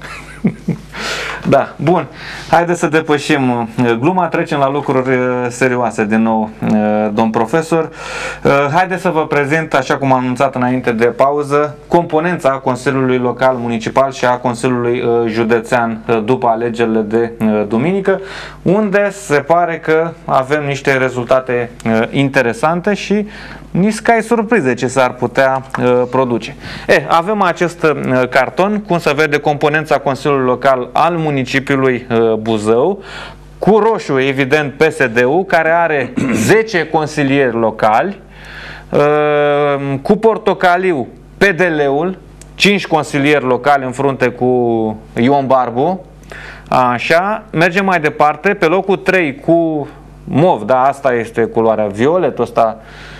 Da, bun. Haideți să depășim gluma, trecem la lucruri serioase din nou, domn profesor. Haideți să vă prezint, așa cum am anunțat înainte de pauză, componența Consiliului Local Municipal și a Consiliului Județean după alegerile de duminică, unde se pare că avem niște rezultate interesante și nici cai surprize ce s-ar putea uh, produce. E, avem acest uh, carton, cum se vede componența Consiliului Local al municipiului uh, Buzău, cu roșu, evident, P S D-ul, care are zece consilieri locali, uh, cu portocaliu P D L-ul, cinci consilieri locali în frunte cu Ion Barbu. Așa, mergem mai departe, pe locul trei cu mov, da, asta este culoarea violet, ăsta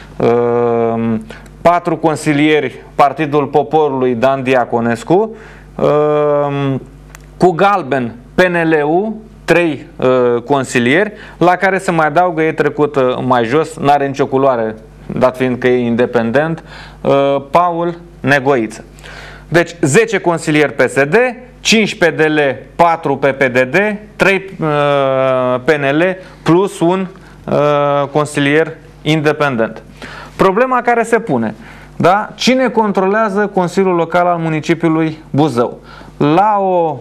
Uh, patru consilieri Partidul Poporului Dan Diaconescu, uh, cu galben P N L-ul, trei uh, consilieri, la care se mai adaugă, e trecut uh, mai jos, n-are nicio culoare, dat fiind că e independent, uh, Paul Negoiță. Deci zece consilieri P S D, cinci P D L, patru P P D D, trei uh, P N L plus un uh, consilier independent. Problema care se pune, da? Cine controlează Consiliul Local al municipiului Buzău? La o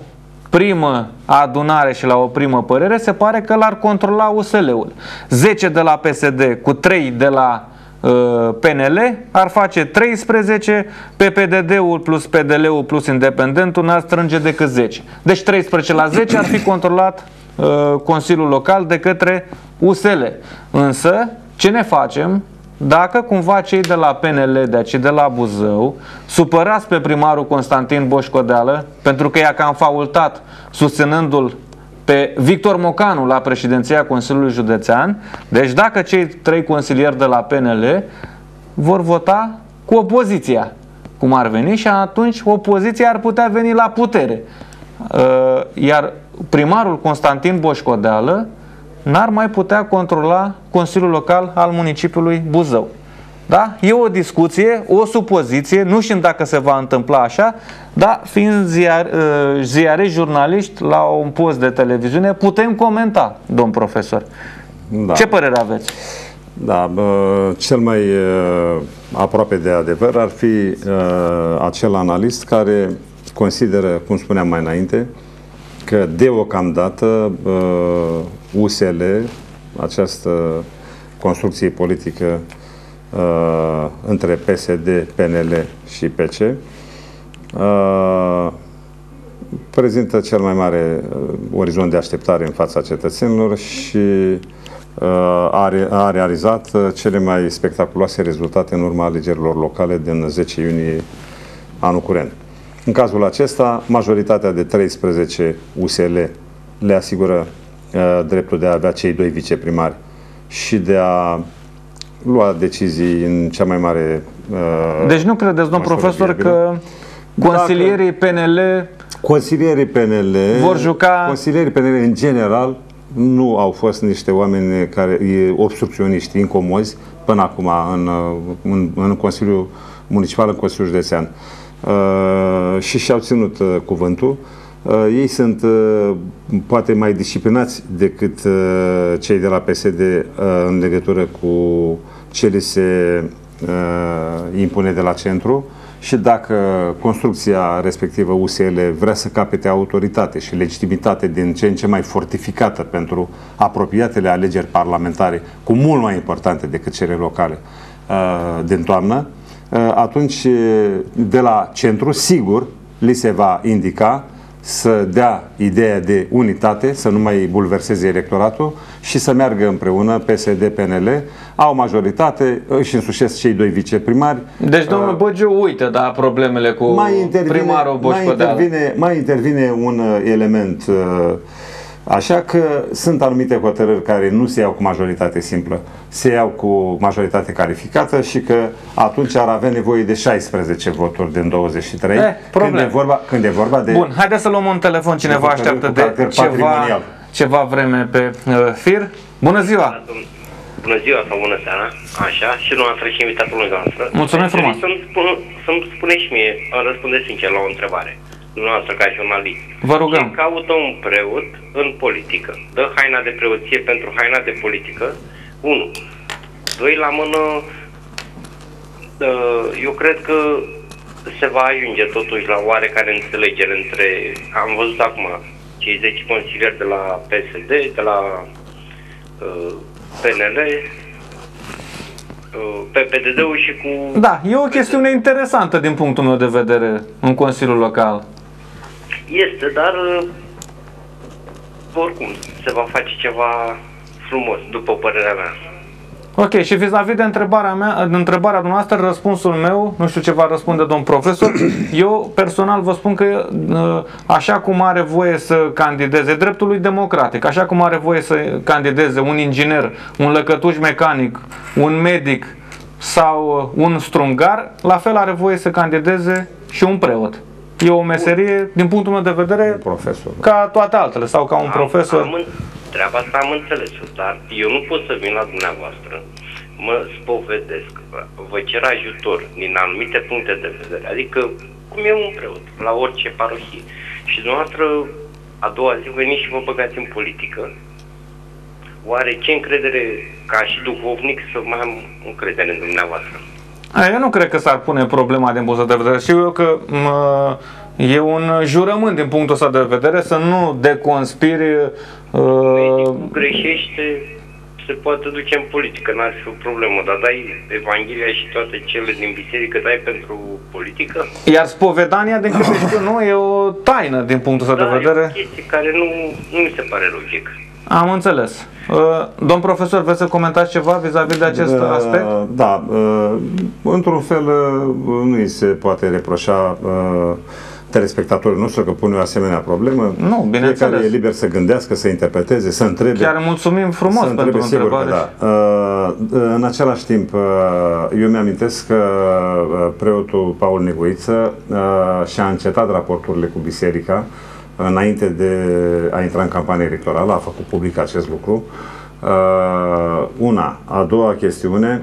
primă adunare și la o primă părere, se pare că l-ar controla U S L-ul. zece de la P S D cu trei de la uh, P N L ar face treisprezece, P P D D-ul plus P D L-ul plus independentul n-ar strânge decât zece. Deci treisprezece la zece ar fi controlat uh, Consiliul Local de către U S L. Însă, ce ne facem dacă cumva cei de la P N L, de aici de la Buzău, supărați pe primarul Constantin Boșcodeală pentru că i-a cam faultat susținându-l pe Victor Mocanu la președinția Consiliului Județean, deci dacă cei trei consilieri de la P N L vor vota cu opoziția, cum ar veni, și atunci opoziția ar putea veni la putere. Iar primarul Constantin Boșcodeală n-ar mai putea controla Consiliul Local al municipiului Buzău. Da? E o discuție, o supoziție, nu știm dacă se va întâmpla așa, dar fiind ziar, ziariști, jurnaliști la un post de televiziune, putem comenta, domn profesor. Da. Ce părere aveți? Da, cel mai aproape de adevăr ar fi acel analist care consideră, cum spuneam mai înainte, că deocamdată U S L, această construcție politică uh, între P S D, P N L și P C, uh, prezintă cel mai mare uh, orizont de așteptare în fața cetățenilor și uh, a, re a realizat uh, cele mai spectaculoase rezultate în urma alegerilor locale din zece iunie anul curent. În cazul acesta, majoritatea de treisprezece U S L le asigură uh, dreptul de a avea cei doi viceprimari și de a lua decizii în cea mai mare... Uh, deci nu credeți, domn profesor, că consilierii P N L... Consilierii P N L... vor juca... Consilierii P N L, în general, nu au fost niște oameni care, obstrucționiști, incomozi, până acum, în, în, în Consiliul Municipal, în Consiliul Județean. Uh, și și-au ținut uh, cuvântul. Uh, ei sunt uh, poate mai disciplinați decât uh, cei de la P S D uh, în legătură cu ce li se uh, impune de la centru și dacă construcția respectivă U S L vrea să capete autoritate și legitimitate din ce în ce mai fortificată pentru apropiatele alegeri parlamentare, cu mult mai importante decât cele locale uh, din toamnă, atunci de la centru, sigur, li se va indica să dea ideea de unitate, să nu mai bulverseze electoratul și să meargă împreună P S D, P N L, au majoritate, își însușesc cei doi viceprimari. Deci domnul Băgiu uită, da, problemele cu mai intervine, primarul Boșcodeală. Mai intervine, mai intervine un element, așa că sunt anumite hotărâri care nu se iau cu majoritate simplă, se iau cu majoritate calificată și că atunci ar avea nevoie de șaisprezece voturi din douăzeci și trei. Eh, când, e vorba, când e vorba de... Bun, haideți să luăm un telefon, cineva de așteaptă de ceva, ceva vreme pe uh, fir. Bună ziua! Bună ziua sau bună seara, așa, și noastră și invitatul noastră. Mulțumesc frumos! Să-mi spun, să-mi spuneți și mie, răspundeți sincer la o întrebare. Dumneavoastră ca jurnalist. Vă rugăm. Ce caută un preot în politică? Dă haina de preoție pentru haina de politică? unu. Doi la mână, eu cred că se va ajunge totuși la oarecare înțelegere între, am văzut acum, cei zece consilieri de la P S D, de la uh, P N L, uh, P P D D-ul și cu... Da, e o chestiune interesantă din punctul meu de vedere în Consiliul Local. Este, dar oricum se va face ceva frumos, după părerea mea. Ok, și vis-a-vis de întrebarea mea, de întrebarea dumneavoastră, răspunsul meu, nu știu ce va răspunde domn profesor, eu personal vă spun că așa cum are voie să candideze dreptul lui democratic, așa cum are voie să candideze un inginer, un lăcătuș mecanic, un medic sau un strungar, la fel are voie să candideze și un preot. E o meserie, din punctul meu de vedere, un profesor, ca toate altele, sau ca un am, profesor. Am, treaba asta am înțeles-o, dar eu nu pot să vin la dumneavoastră, mă spovedesc, vă cer ajutor din anumite puncte de vedere, adică cum e un preot, la orice parohie. Și dumneavoastră, a doua zi, veniți și vă băgați în politică. Oare ce încredere, ca și duhovnic, să mai am încredere în dumneavoastră? Eu nu cred că s-ar pune problema din punctul de vedere. Și eu că mă, E un jurământ din punctul ăsta de vedere să nu deconspiri... Uh... Medicul greșește, se poate duce în politică, n-ar fi o problemă, dar dai Evanghelia și toate cele din biserică, dai pentru politică? Iar spovedania, din câte știu, nu, e o taină din punctul ăsta da, de vedere. E o chestie care nu, nu mi se pare logic. Am înțeles. Uh, domn profesor, vreți să comentați ceva vis-a-vis de acest uh, aspect? Da, uh, într-un fel uh, nu îi se poate reproșa uh, telespectatorul nostru că pune o asemenea problemă. Nu, bineînțeles. Fiecare e liber să gândească, să interpreteze, să întrebe. Chiar mulțumim frumos să pentru sigur întrebare. Că da. În același timp, eu mi-amintesc că preotul Paul Negoiță și-a încetat raporturile cu biserica înainte de a intra în campanie electorală, a făcut public acest lucru. Una. A doua chestiune,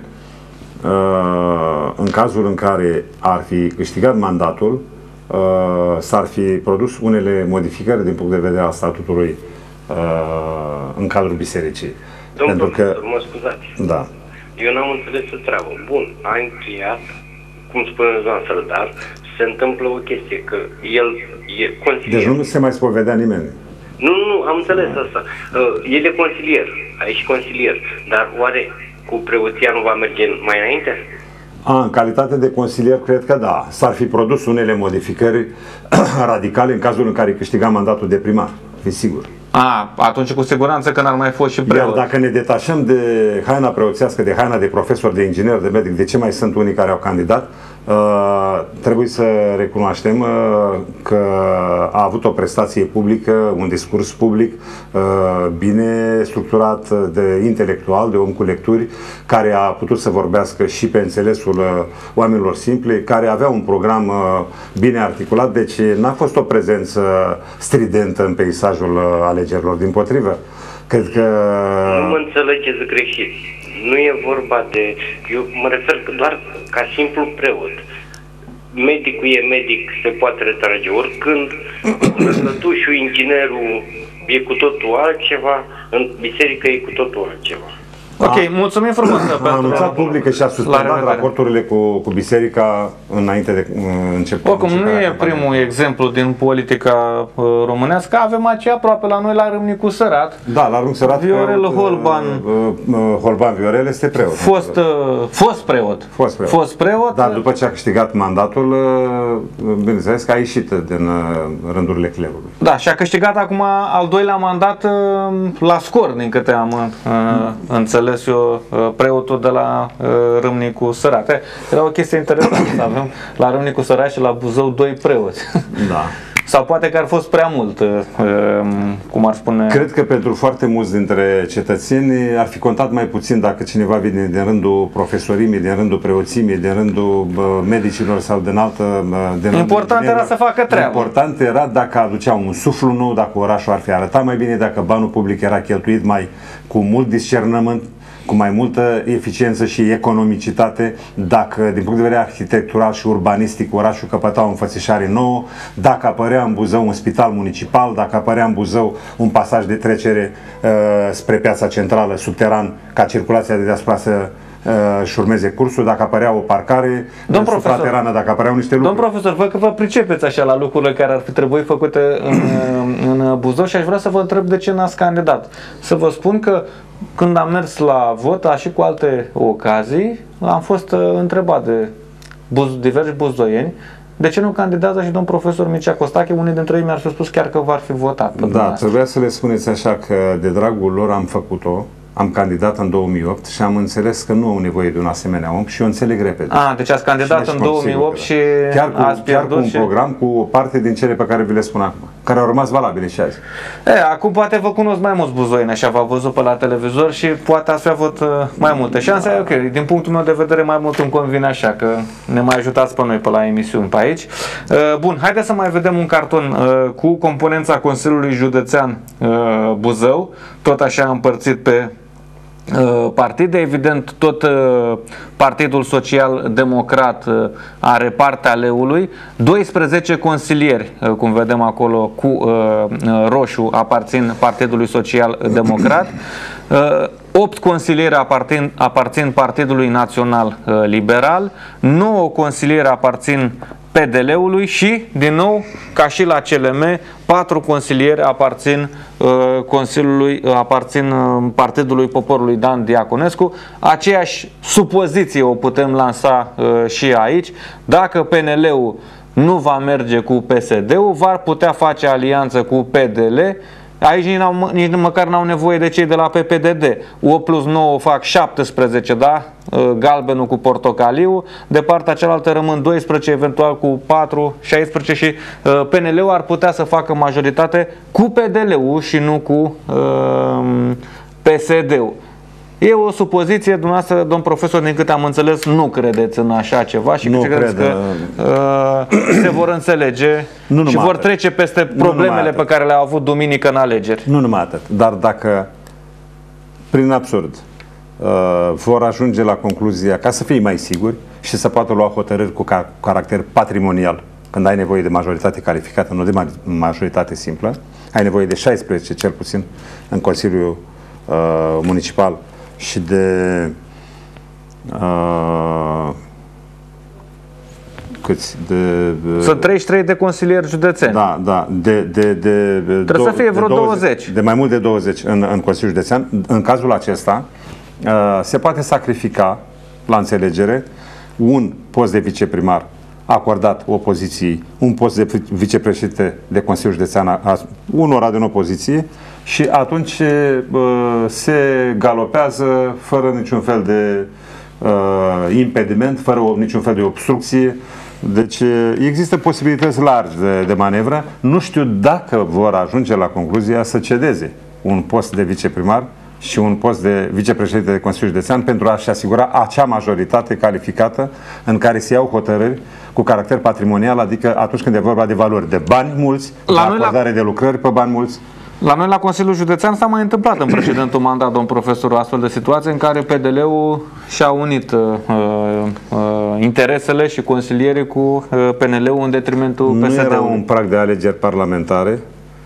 în cazul în care ar fi câștigat mandatul, Uh, s-ar fi produs unele modificări din punct de vedere al statutului uh, în cadrul bisericii. Domnul Pentru profesor, că, mă scuzați. da. Eu n-am înțeles o treabă. Bun, a încheiat, cum spuneți noastră, dar se întâmplă o chestie, că el e consilier. Deci nu se mai spovedea nimeni. Nu, nu, nu, am înțeles asta. Uh, el e consilier, aici consilier, dar oare cu preoția nu va merge mai înainte? A, în calitate de consilier, cred că da. S-ar fi produs unele modificări radicale în cazul în care câștiga mandatul de primar, fi sigur. A, atunci cu siguranță că n-ar mai fost și preot. Iar dacă ne detașăm de haina preoțească, de haina de profesor, de inginer, de medic, de ce mai sunt unii care au candidat, uh, trebuie să recunoaștem uh, că a avut o prestație publică, un discurs public uh, bine structurat, de intelectual, de om cu lecturi, care a putut să vorbească și pe înțelesul uh, oamenilor simpli, care avea un program uh, bine articulat, deci n-a fost o prezență stridentă în peisajul uh, alegerilor, dimpotrivă. Cred că... Nu mă înțelegeți greșit. Nu e vorba de... Eu mă refer doar ca simplu preot. Medicul e medic, se poate retrage oricând. Sătușul, inginerul e cu totul altceva. În biserică e cu totul altceva. Ok, mulțumim frumos pentru... A anunțat public că și-a suspendat raporturile cu, cu biserica înainte de uh, început. Oricum, nu e primul exemplu din politica uh, românească. Avem aici aproape la noi, la Râmnicu Sărat. Da, la Râmnicu Sărat. Viorel preot, Holban. Uh, uh, Holban Viorel este preot. Fost, uh, fost preot. Fost preot. Fost preot. Dar după ce a câștigat mandatul, uh, bineînțeles că a ieșit din uh, rândurile clerului. Da, și a câștigat acum al doilea mandat uh, la scor, din câte am uh, înțeles eu, preotul de la uh, Râmnicu Sărat. Era o chestie interesantă să avem la Râmnicu Sărat și la Buzău doi preoți. Da. Sau poate că ar fost prea mult, uh, cum ar spune... Cred că pentru foarte mulți dintre cetățeni ar fi contat mai puțin dacă cineva vine din rândul profesorimii, din rândul preoțimii, din rândul uh, medicilor sau din altă... Uh, din Important era să facă treaba. Important era dacă aducea un suflu nou, dacă orașul ar fi arătat mai bine, dacă banul public era cheltuit mai cu mult discernământ, cu mai multă eficiență și economicitate, dacă din punct de vedere arhitectural și urbanistic orașul căpăta o înfățișare nouă, dacă apărea în Buzău un spital municipal, dacă apărea în Buzău un pasaj de trecere uh, spre piața centrală, subteran, ca circulația de deasupra să își urmeze cursul, dacă apărea o parcare supraterană, dacă apăreau niște lucruri. Domn profesor, văd că vă pricepeți așa la lucrurile care ar fi trebuit făcute în, în Buzău și aș vrea să vă întreb de ce n-ați candidat. Să vă spun că când am mers la vot, așa și cu alte ocazii, am fost întrebat de buz, diversi buzoieni de ce nu candidează și domn profesor Mircea Costache. Unii dintre ei mi-ar fi spus chiar că v-ar fi votat. Da, trebuia să le spuneți așa că de dragul lor am făcut-o. Am candidat în două mii opt și am înțeles că nu au nevoie de un asemenea om și eu înțeleg repede. A, deci ați candidat în două mii opt și chiar cu, ați pierdut chiar cu un și... program cu o parte din cele pe care vi le spun acum, care au rămas valabile și azi. E, acum poate vă cunosc mai mulți buzoini, așa v-au văzut pe la televizor și poate ați fi avut uh, mai multe șanse. Da. Ok, din punctul meu de vedere mai mult îmi convine așa, că ne mai ajutați pe noi pe la emisiuni pe aici. Uh, bun, haideți să mai vedem un carton uh, cu componența Consiliului Județean uh, Buzău, tot așa împărțit pe partide. Evident, tot Partidul Social Democrat are partea leului. doisprezece consilieri, cum vedem acolo, cu roșu aparțin Partidului Social Democrat. opt consilieri aparțin, aparțin Partidului Național Liberal. nouă consilieri aparțin P D L-ului și, din nou, ca și la C L M, patru consilieri aparțin uh, Consiliului, uh, aparțin uh, Partidului Poporului Dan Diaconescu. Aceeași supoziție o putem lansa uh, și aici. Dacă P N L-ul nu va merge cu P S D-ul, va putea face alianță cu P D L. Aici nici, nici măcar n-au nevoie de cei de la P P D D. opt plus nouă fac șaptesprezece, da? Galbenul cu portocaliu. De partea cealaltă rămân doisprezece, eventual cu patru, șaisprezece și uh, P N L-ul ar putea să facă majoritate cu P D L-ul și nu cu uh, P S D-ul. E o supoziție, dumneavoastră, domn profesor, din câte am înțeles, nu credeți în așa ceva și nu credeți cred, că uh, se vor înțelege nu și vor atât. trece peste problemele pe care le-au avut duminică în alegeri. Nu numai atât, dar dacă, prin absurd, uh, vor ajunge la concluzia, ca să fie mai siguri și să poată lua hotărâri cu car caracter patrimonial, când ai nevoie de majoritate calificată, nu de majoritate simplă, ai nevoie de șaisprezece, cel puțin, în Consiliul uh, Municipal, și de uh, câți de uh, Sunt treizeci și trei de consilieri județeni. Da, da, de de de trebuie să fie vreo douăzeci. De mai mult de douăzeci în în Consiliul Județean. În cazul acesta uh, se poate sacrifica la înțelegere un post de viceprimar acordat opoziției, un post de vicepreședinte de Consiliul Județean a, a unora din opoziție și atunci uh, se galopează fără niciun fel de uh, impediment, fără o, niciun fel de obstrucție. Deci există posibilități largi de, de manevră. Nu știu dacă vor ajunge la concluzia să cedeze un post de viceprimar și un post de vicepreședinte de Consiliul Județean pentru a-și asigura acea majoritate calificată în care se iau hotărâri cu caracter patrimonial, adică atunci când e vorba de valori de bani mulți, la de acordare la... de lucrări pe bani mulți. La noi la Consiliul Județean s-a mai întâmplat în precedentul mandat, domn profesor, o astfel de situație în care P D L-ul și-a unit uh, uh, interesele și consilierii cu uh, P N L-ul în detrimentul P S D-ului. Nu era un prag de alegeri parlamentare,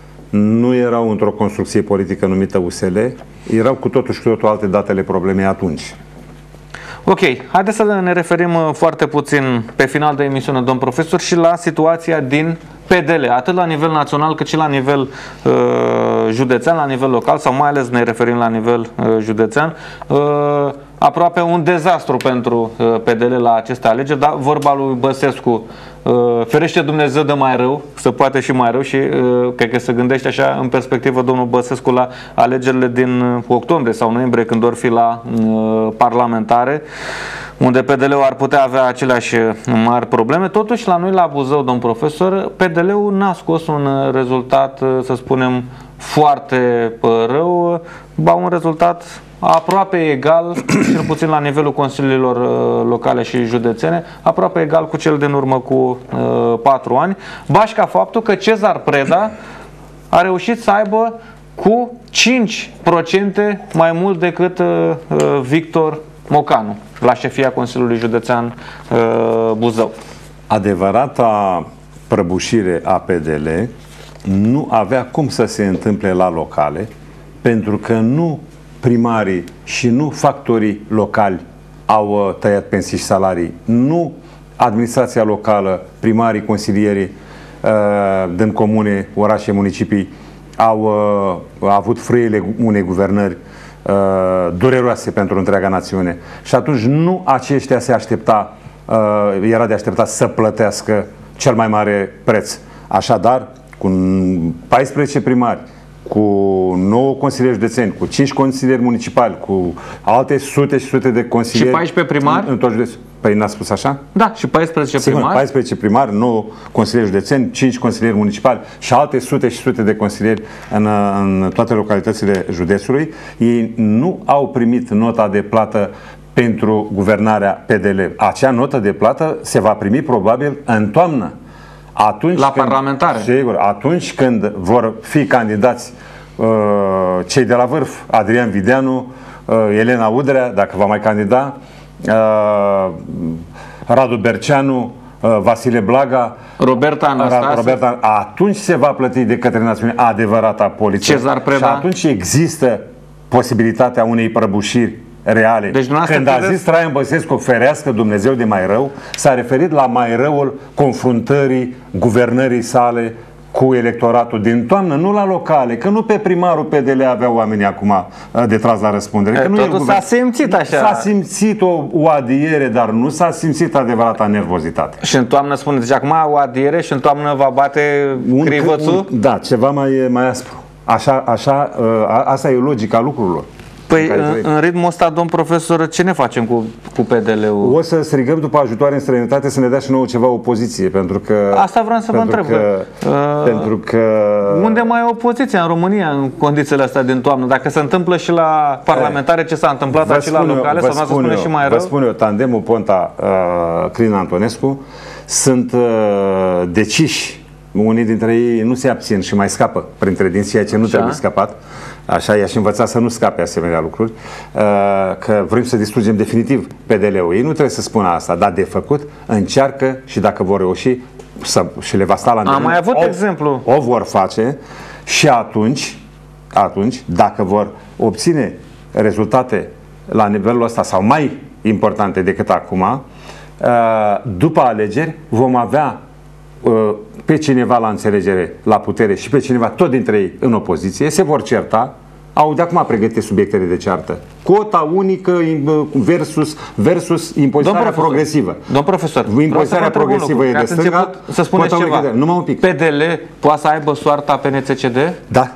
nu erau într-o construcție politică numită U S L, erau cu totul și cu totul alte datele problemei atunci. Ok, haideți să ne referim foarte puțin pe final de emisiune, domn profesor, și la situația din P D L, atât la nivel național cât și la nivel uh, județean, la nivel local, sau mai ales ne referim la nivel uh, județean. Uh, aproape un dezastru pentru uh, P D L la aceste alegeri, dar vorba lui Băsescu, uh, ferește Dumnezeu de mai rău, să poate și mai rău și uh, cred că se gândește așa în perspectivă domnul Băsescu la alegerile din octombrie sau noiembrie, când vor fi la uh, parlamentare, unde P D L-ul ar putea avea aceleași mari probleme. Totuși, la noi la Buzău, domn profesor, P D L-ul n-a scos un rezultat, să spunem, foarte rău, ba un rezultat aproape egal, cel puțin la nivelul consiliilor locale și județene, aproape egal cu cel din urmă cu patru ani. Bașca faptul că Cezar Preda a reușit să aibă cu cinci la sută mai mult decât uh, Victor Mocanu la șefia Consiliului Județean uh, Buzău. Adevărata prăbușire a P D L nu avea cum să se întâmple la locale, pentru că nu primarii și nu factorii locali au uh, tăiat pensii și salarii, nu administrația locală, primarii, consilierii uh, din comune, orașe, municipii au uh, avut frâiele unei guvernări uh, dureroase pentru întreaga națiune. Și atunci nu aceștia se aștepta, uh, era de așteptat să plătească cel mai mare preț. Așadar, cu paisprezece primari, cu nouă consilieri județeni, cu cinci consilieri municipali, cu alte sute și sute de consilieri. Și paisprezece primari? În, în tot județul. Păi n-a spus așa? Da, și paisprezece Sigur, primari. paisprezece primari, nouă consilieri județeni, cinci consilieri municipali și alte sute și sute de consilieri în, în toate localitățile județului. Ei nu au primit nota de plată pentru guvernarea P D L. Acea notă de plată se va primi probabil în toamnă. Atunci la când, parlamentare. Sigur, atunci când vor fi candidați uh, cei de la vârf, Adrian Videanu, uh, Elena Udrea, dacă va mai candida, uh, Radu Berceanu, uh, Vasile Blaga, Roberta Anastase, Roberta, atunci se va plăti de către națiune adevărata poliție. Cezar Preda. Și atunci există posibilitatea unei prăbușiri reale. Deci, când a zis Traian Băsescu, ferească Dumnezeu de mai rău, s-a referit la mai răul confruntării guvernării sale cu electoratul din toamnă, nu la locale, că nu pe primarul P D L aveau oamenii acum de tras la răspundere. Că e, nu totul s-a simțit așa. S-a simțit o, o adiere, dar nu s-a simțit adevărata nervozitate. Și în toamnă, spuneți, deci acum o adiere și în toamnă va bate un, crivățul? Un, da, ceva mai, mai aspru. Așa, așa, a, asta e logica lucrurilor. Păi, în, în ritmul ăsta, domn profesor, ce ne facem cu, cu P D L-ul? O să strigăm după ajutoare în străinătate să ne dea și nouă ceva opoziție, pentru că... Asta vreau să vă întreb. Că, uh, pentru că... Unde mai e opoziția în România în condițiile astea din toamnă? Dacă se întâmplă și la parlamentare ce s-a întâmplat și la locale, sau nu se spune și mai rău? Vă spun eu, tandemul Ponta-Crin Antonescu sunt uh, deciși. Unii dintre ei nu se abțin și mai scapă printre din ceea ce nu Așa. trebuie scăpat. Așa i-aș învăța să nu scape asemenea lucruri, că vrem să distrugem definitiv P D L-ul. Ei nu trebuie să spună asta, dar de făcut încearcă și dacă vor reuși să, și le va sta la îndemână, am mai avut o, exemplu. O vor face și atunci, atunci, dacă vor obține rezultate la nivelul ăsta sau mai importante decât acum, după alegeri vom avea pe cineva la înțelegere, la putere și pe cineva tot dintre ei în opoziție, se vor certa, au de acum pregătite subiectele de ceartă. Cota unică versus, versus impozitarea domn progresivă. Domn profesor, impozitarea progresivă e de stânga, să spuneți ceva. De, numai un pic. P D L poate să aibă soarta P N C C D? Da.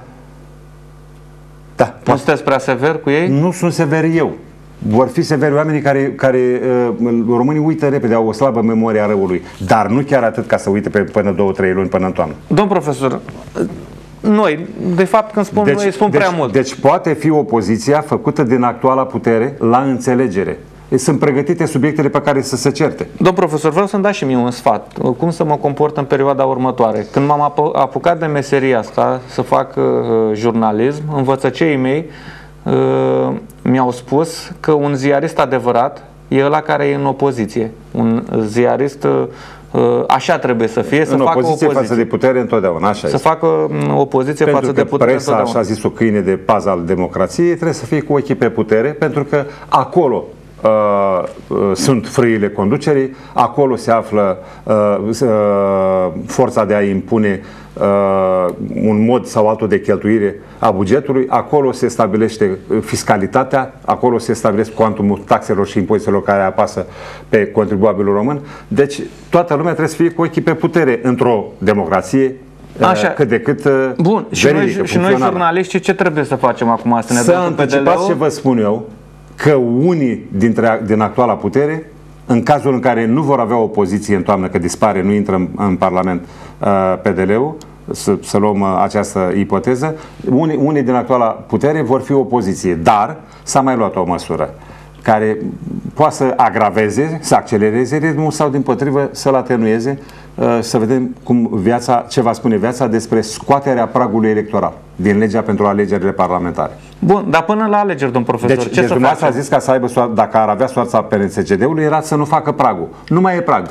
Da. Nu sunteți prea sever cu ei? Nu sunt sever eu. Vor fi severi oamenii care, care uh, românii uită repede, au o slabă memorie a răului, dar nu chiar atât ca să uite pe, până două, trei luni până în toamnă. Domn profesor, noi, de fapt când spun deci, noi, spun deci, prea mult. Deci poate fi opoziția făcută din actuala putere la înțelegere. Sunt pregătite subiectele pe care să se certe. Domn profesor, vreau să-mi dați și mie un sfat. Cum să mă comport în perioada următoare? Când m-am apucat de meseria asta, să fac uh, jurnalism, învățăceii mei uh, mi-au spus că un ziarist adevărat e ăla care e în opoziție. Un ziarist uh, așa trebuie să fie, să în facă opoziție opoziție față de putere întotdeauna, așa Să este. facă opoziție pentru față că de putere presa, întotdeauna. așa zis, o câine de pază al democrației, trebuie să fie cu ochii pe putere, pentru că acolo uh, uh, sunt frâile conducerii, acolo se află uh, uh, forța de a impune uh, un mod sau altul de cheltuire a bugetului, acolo se stabilește fiscalitatea, acolo se stabilește cuantumul taxelor și impozitelor care apasă pe contribuabilul român. Deci toată lumea trebuie să fie cu ochii pe putere într-o democrație. Așa. Cât de cât bun, și noi, și noi jurnaliștii ce trebuie să facem acum? Să ne să anticipați ce vă spun eu, că unii dintre, din actuala putere, în cazul în care nu vor avea opoziție în toamnă, că dispare, nu intră în, în Parlament uh, P D L-ul, să, să luăm uh, această ipoteză, unii, unii din actuala putere vor fi opoziție, dar s-a mai luat o măsură care poate să agraveze, să accelereze ritmul sau dimpotrivă să-l atenueze, să vedem cum viața, ce va spune viața despre scoaterea pragului electoral din legea pentru alegerile parlamentare. Bun, dar până la alegeri, domn profesor, deci, ce deci să facem? a zis că să aibă soar, dacă ar avea soarța P N C C D-ului, era să nu facă pragul. Nu mai e prag.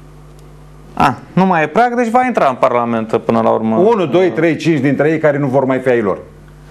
A, nu mai e prag, deci va intra în Parlament până la urmă. unu, doi, trei, cinci dintre ei care nu vor mai fi ai lor.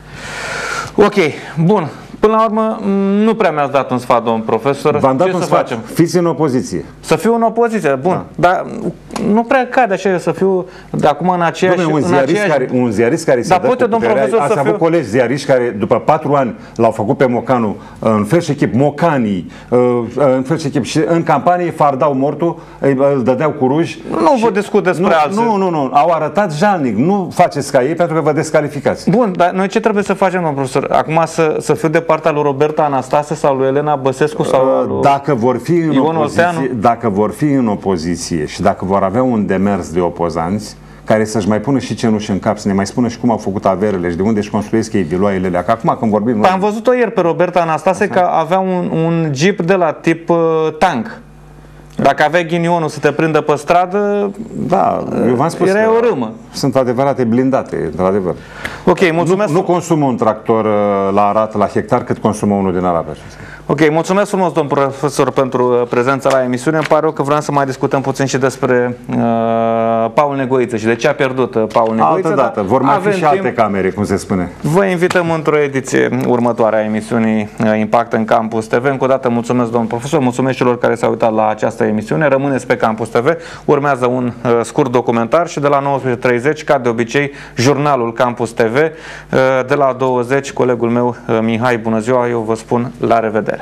Ok, bun. Până la urmă, nu prea mi-ați dat un sfat, domn profesor. V-am dat ce un să sfat. facem? Fiți în opoziție. Să fiu în opoziție, bun. Da. Dar nu prea cade așa să fiu de acum în aceeași... Dom'le, un, ziarist aceeași... care, un ziarist care se Dar dă poate, cu puterea, profesor, ați să avut fiu... colegi ziariști care după patru ani l-au făcut pe Mocanu în fel și chip, Mocanii, în fel și chip, și în campanie fardau mortul, îl dădeau cu ruj. Nu vă discut despre nu, alții. Nu, nu, nu, au arătat jalnic, nu faceți ca ei pentru că vă descalificați. Bun, dar noi ce trebuie să facem, domn profesor? Acum să, să fiu de partea lui Roberta Anastase sau lui Elena Băsescu sau lui dacă vor fi în Ion opoziție, Olteanu? dacă vor fi în opoziție și dacă vor avea un demers de opozanți care să-și mai pună și cenuși în cap, să ne mai spună și cum au făcut averele și de unde își construiesc ei viloaiele alea. Că acum când vorbim... Păi am văzut-o ieri pe Roberta Anastase că avea un, un jeep de la tip uh, tank. Dacă avea ghinionul să te prindă pe stradă, da, eu v-am spus era că o râmă. Sunt adevărate blindate, într-adevăr. Ok, mulțumesc. Nu, nu consumă un tractor la Arad, la hectar, cât consumă unul din Arabia. Ok, mulțumesc frumos, domn profesor, pentru prezența la emisiune. Îmi pare rău că vreau să mai discutăm puțin și despre uh, Paul Negoiță și de ce a pierdut uh, Paul Negoiță. Altă dată, vor mai fi și alte timp. camere, cum se spune. Vă invităm într-o ediție următoare a emisiunii uh, Impact în Campus T V. Încă o dată mulțumesc, domn profesor, mulțumesc celor care s-au uitat la această emisiune. Rămâneți pe Campus T V, urmează un uh, scurt documentar și de la nouăsprezece treizeci, ca de obicei, jurnalul Campus T V. Uh, de la douăzeci, colegul meu uh, Mihai, bună ziua, eu vă spun la revedere.